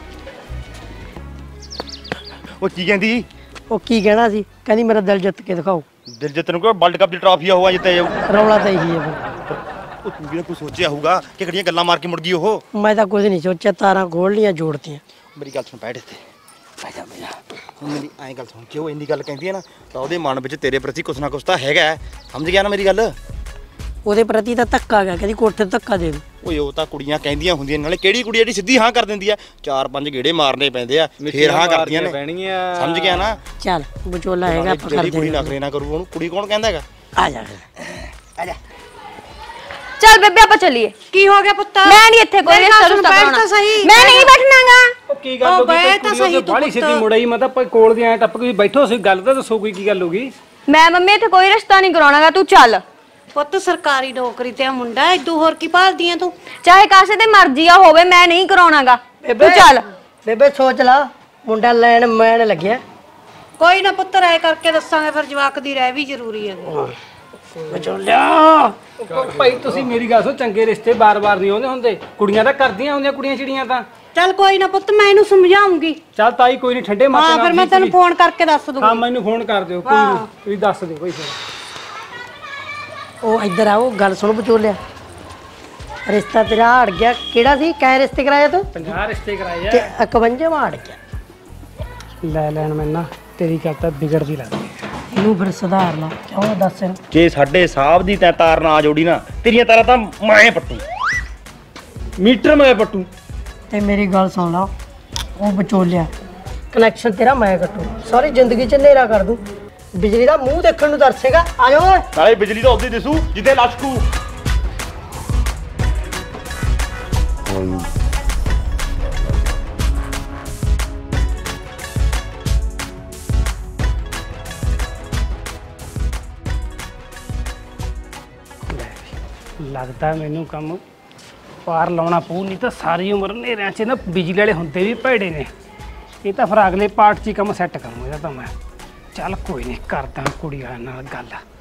S2: ਉਹ ਕੀ ਕਹਿੰਦੀ?
S1: ਉਹ ਕੀ ਕਹਿਣਾ ਸੀ? ਕਹਿੰਦੀ ਮੇਰਾ ਦਿਲ ਜਿੱਤ ਕੇ ਦਿਖਾਓ।
S2: ਦਿਲ ਜਿੱਤਣ ਕੋ ਵਰਲਡ ਕੱਪ ਦੀ ਟਰਾਫੀ ਹੋਆ ਜਿੱਤੇ ਜਾਊ।
S1: ਰੌਲਾ ਤਾਂ ਇਹੀ ਹੈ ਫਿਰ।
S2: ਉਹ ਤੂੰ ਵੀ ਕੁਝ ਸੋਚਿਆ ਹੋਊਗਾ ਕਿ ਕਿਹੜੀਆਂ ਗੱਲਾਂ ਮਾਰ ਕੇ ਮੁੜ ਗਈ ਉਹ?
S1: ਮੈਂ ਤਾਂ ਕੁਝ ਨਹੀਂ ਸੋਚਿਆ, ਤਾਰਾਂ ਖੋਲ ਲੀਆਂ, ਜੋੜਤੀਆਂ।
S2: ਮੇਰੀ ਗੱਲ ਸੁਣ, ਬੈਠ ਇੱਥੇ, ਬਹਿ ਜਾ ਬਹਿ ਜਾ। ਹੁਣ ਮੇਰੀ ਐਂ ਗੱਲ ਸੁਣ, ਕਿਉਂ ਇੰਨੀ ਗੱਲ ਕਹਿੰਦੀ ਹੈ ਨਾ, ਤਾਂ ਉਹਦੇ ਮਨ ਵਿੱਚ ਤੇਰੇ ਪ੍ਰਤੀ ਕੁਛ ਨਾ ਕੁਛ ਤਾਂ ਹੈਗਾ, ਸਮਝ ਗਿਆ ਨਾ ਮੇਰੀ ਗੱਲ?
S1: ਉਹਦੇ ਪ੍ਰਤੀ ਤਾਂ ਧੱਕਾ ਗਿਆ, ਕਹਿੰਦੀ ਕੋਠੇ ਤੇ ਧੱਕਾ ਦੇ ਦੇ।
S2: ਓਏ ਉਹ ਤਾਂ ਕੁੜੀਆਂ ਕਹਿੰਦੀਆਂ ਹੁੰਦੀਆਂ, ਨਾਲੇ ਕਿਹੜੀ ਕੁੜੀ ਜਿਹੜੀ ਸਿੱਧੀ ਹਾਂ ਕਰ ਦਿੰਦੀ ਆ? ਚਾਰ ਪੰਜ ਗੇੜੇ ਮਾਰਨੇ ਪੈਂਦੇ ਆ, ਫੇਰ ਹਾਂ ਕਰਦੀਆਂ ਨੇ, ਸਮਝ ਗਿਆ ਨਾ?
S1: ਚੱਲ ਵਿਚੋਲਾ ਹੈਗਾ, ਆਪਾਂ
S2: ਜਿਹੜੀ
S1: ਕਰਦੇ
S2: ਕੁੜੀ
S1: ਹਾਂ।
S2: ਨਖਰੇ ਨਾ ਕਰੂ, ਉਹਨੂੰ ਕੁੜੀ ਕੌਣ ਕਹਿੰਦਾ ਹੈਗਾ?
S1: ਆ ਜਾ ਫਿਰ, ਆ ਜਾ।
S4: ਚੱਲ ਬੇਬੇ ਆਪਾਂ ਚੱਲੀਏ।
S8: ਕੀ ਹੋ ਗਿਆ ਪੁੱਤ?
S4: ਮੈਂ ਨਹੀਂ ਇੱਥੇ ਕੋਈ ਰਿਸ਼ਤਾ ਰੁਸ਼ਤਾ ਕਰਾਉਣਾ। ਮੈਂ ਨਹੀਂ ਬੈਠਣਾਗਾ।
S5: ਉਹ ਕੀ ਗੱਲ ਹੋ ਗਈ? ਤਾਂ ਸਹੀ ਤੂੰ ਬਾਲੀ ਸਿੱਧੀ ਮੁੜਾਈ, ਮੈਂ ਤਾਂ ਕੋਲ ਦੇ ਆਇਆ ਟੱਪ ਕੇ ਬੈਠੋ ਸੀ, ਗੱਲ ਤਾਂ ਦੱਸੋ ਕੋਈ ਕੀ ਗੱਲ ਹੋ ਗਈ?
S4: ਮੈਂ ਮੰਮੀ ਇੱਥੇ ਕੋਈ ਰਿਸ਼ਤਾ ਨਹੀਂ ਕਰਾਉਣਾਗਾ, ਤੂੰ ਚੱਲ।
S8: ਪੁੱਤ ਸਰਕਾਰੀ ਨੌਕਰੀ ਤੇ ਆ ਮੁੰਡਾ, ਇਦੋਂ ਹੋਰ ਕੀ ਭਾਲਦੀ ਆ ਤੂੰ?
S4: ਚਾਹੇ ਕਾਸੇ ਤੇ ਮਰਜ਼ੀ ਆ ਹੋਵੇ, ਮੈਂ ਨਹੀਂ ਕਰਾਉਣਾਗਾ, ਤੂੰ ਚੱਲ।
S1: ਬੇਬੇ ਸੋਚ ਲਾ, ਮੁੰਡਾ ਲੈਣ ਮੈਣ ਲੱਗਿਆ।
S8: ਕੋਈ ਨਾ ਪੁੱਤ, ਰਾਏ ਕਰਕੇ ਦੱਸਾਂਗੇ, ਫਿਰ ਜਵਾਕ ਦੀ ਰਾਏ ਵੀ ਜ਼ਰੂਰੀ ਹੈ।
S1: ਵਿਚੋਲਿਆ
S5: ਭਾਈ ਤੁਸੀਂ ਮੇਰੀ ਗੱਲ ਸੁਣੋ, ਚੰਗੇ ਰਿਸ਼ਤੇ ਬਾਰ-ਬਾਰ ਨਹੀਂ ਆਉਂਦੇ ਹੁੰਦੇ, ਕੁੜੀਆਂ ਤਾਂ ਕਰਦੀਆਂ ਹੁੰਦੀਆਂ, ਕੁੜੀਆਂ ਚਿੜੀਆਂ ਤਾਂ।
S8: ਚੱਲ ਕੋਈ ਨਾ ਪੁੱਤ, ਮੈਂ ਇਹਨੂੰ ਸਮਝਾਉਂਗੀ।
S5: ਚੱਲ ਤਾਈ ਕੋਈ ਨਹੀਂ, ਠੰਡੇ ਮਾਤੇ ਨਾਲ।
S8: ਹਾਂ ਫਿਰ ਮੈਂ ਤੈਨੂੰ ਫੋਨ ਕਰਕੇ ਦੱਸ ਦੂੰਗੀ।
S5: ਹਾਂ ਮੈਨੂੰ ਫੋਨ ਕਰ ਦਿਓ, ਕੋਈ ਨਹੀਂ, ਤੁਸੀਂ ਦੱਸ ਦਿਓ ਕੋਈ ਫਿਰ।
S1: ਉਹ ਇੱਧਰ ਆਓ, ਗੱਲ ਸੁਣ ਵਿਚੋਲਿਆ, ਰਿਸ਼ਤਾ ਤੇਰਾ ਅੜ ਗਿਆ। ਕਿਹੜਾ ਸੀ? ਕੈ ਰਿਸ਼ਤੇ ਕਰਾਇਆ ਤੂੰ?
S5: ਪੰਜਾਹ ਰਿਸ਼ਤੇ ਕਰਾਏ
S1: ਤੇ
S5: ਆ।
S1: ਇਕਵੰਜਾ ਅੜ ਗਿਆ।
S5: ਲੈ ਲੈਣ ਮੈਨਾਂ ਤੇਰੀ ਗੱਲ ਤਾਂ ਵਿਗੜਦੀ ਲੱਗਦੀ।
S1: ਇਹਨੂੰ ਫਿਰ ਸੁਧਾਰ ਲਾ, ਕਿਉਂ ਦੱਸ ਇਹਨੂੰ।
S2: ਜੇ ਸਾਡੇ ਸਾਹਿਬ ਦੀ ਤੈਂ ਤਾਰ ਨਾ ਜੋੜੀ ਨਾ, ਤੇਰੀਆਂ ਤਾਰਾਂ ਤਾਂ ਮੈਂ ਪੱਟੂ, ਮੀਟਰ ਮੈਂ ਪੱਟੂ।
S1: ਤੇ ਮੇਰੀ ਗੱਲ ਸੁਣ ਲਾ, ਉਹ ਵਿਚੋਲਿਆ, ਕਨੈਕਸ਼ਨ ਤੇਰਾ ਮੈਂ ਕੱਟੂ, ਸਾਰੀ ਜ਼ਿੰਦਗੀ ਚ ਹਨੇਰਾ ਕਰ ਦੂੰ। ਬਿਜਲੀ ਦਾ ਮੂੰਹ ਦੇਖਣ ਨੂੰ ਤਰਸੇਗਾ। ਆ ਜਾਓ ਓਏ।
S2: ਨਾਲੇ ਬਿਜਲੀ ਤਾਂ ਉਦੋਂ ਦਿਸੂ ਜਿੱਦੇ ਲਸ਼ਕੂ।
S5: ਲੱਗਦਾ ਮੈਨੂੰ ਕੰਮ ਪਾਰ ਲਾਉਣਾ ਪਊ, ਨਹੀਂ ਤਾਂ ਸਾਰੀ ਉਮਰ ਹਨੇਰਿਆਂ 'ਚ ਨਾ ਬਿਜਲੀ ਵਾਲੇ ਹੁੰਦੇ ਵੀ ਭੈੜੇ ਨੇ। ਇਹ ਤਾਂ ਫਿਰ ਅਗਲੇ ਪਾਰਟ 'ਚ ਹੀ ਕੰਮ ਸੈੱਟ ਕਰੂੰ ਇਹਦਾ ਤਾਂ ਮੈਂ। ਚੱਲ ਕੋਈ ਨਹੀਂ, ਕਰਦਾ ਕੁੜੀ ਵਾਲਿਆਂ ਨਾਲ ਗੱਲ।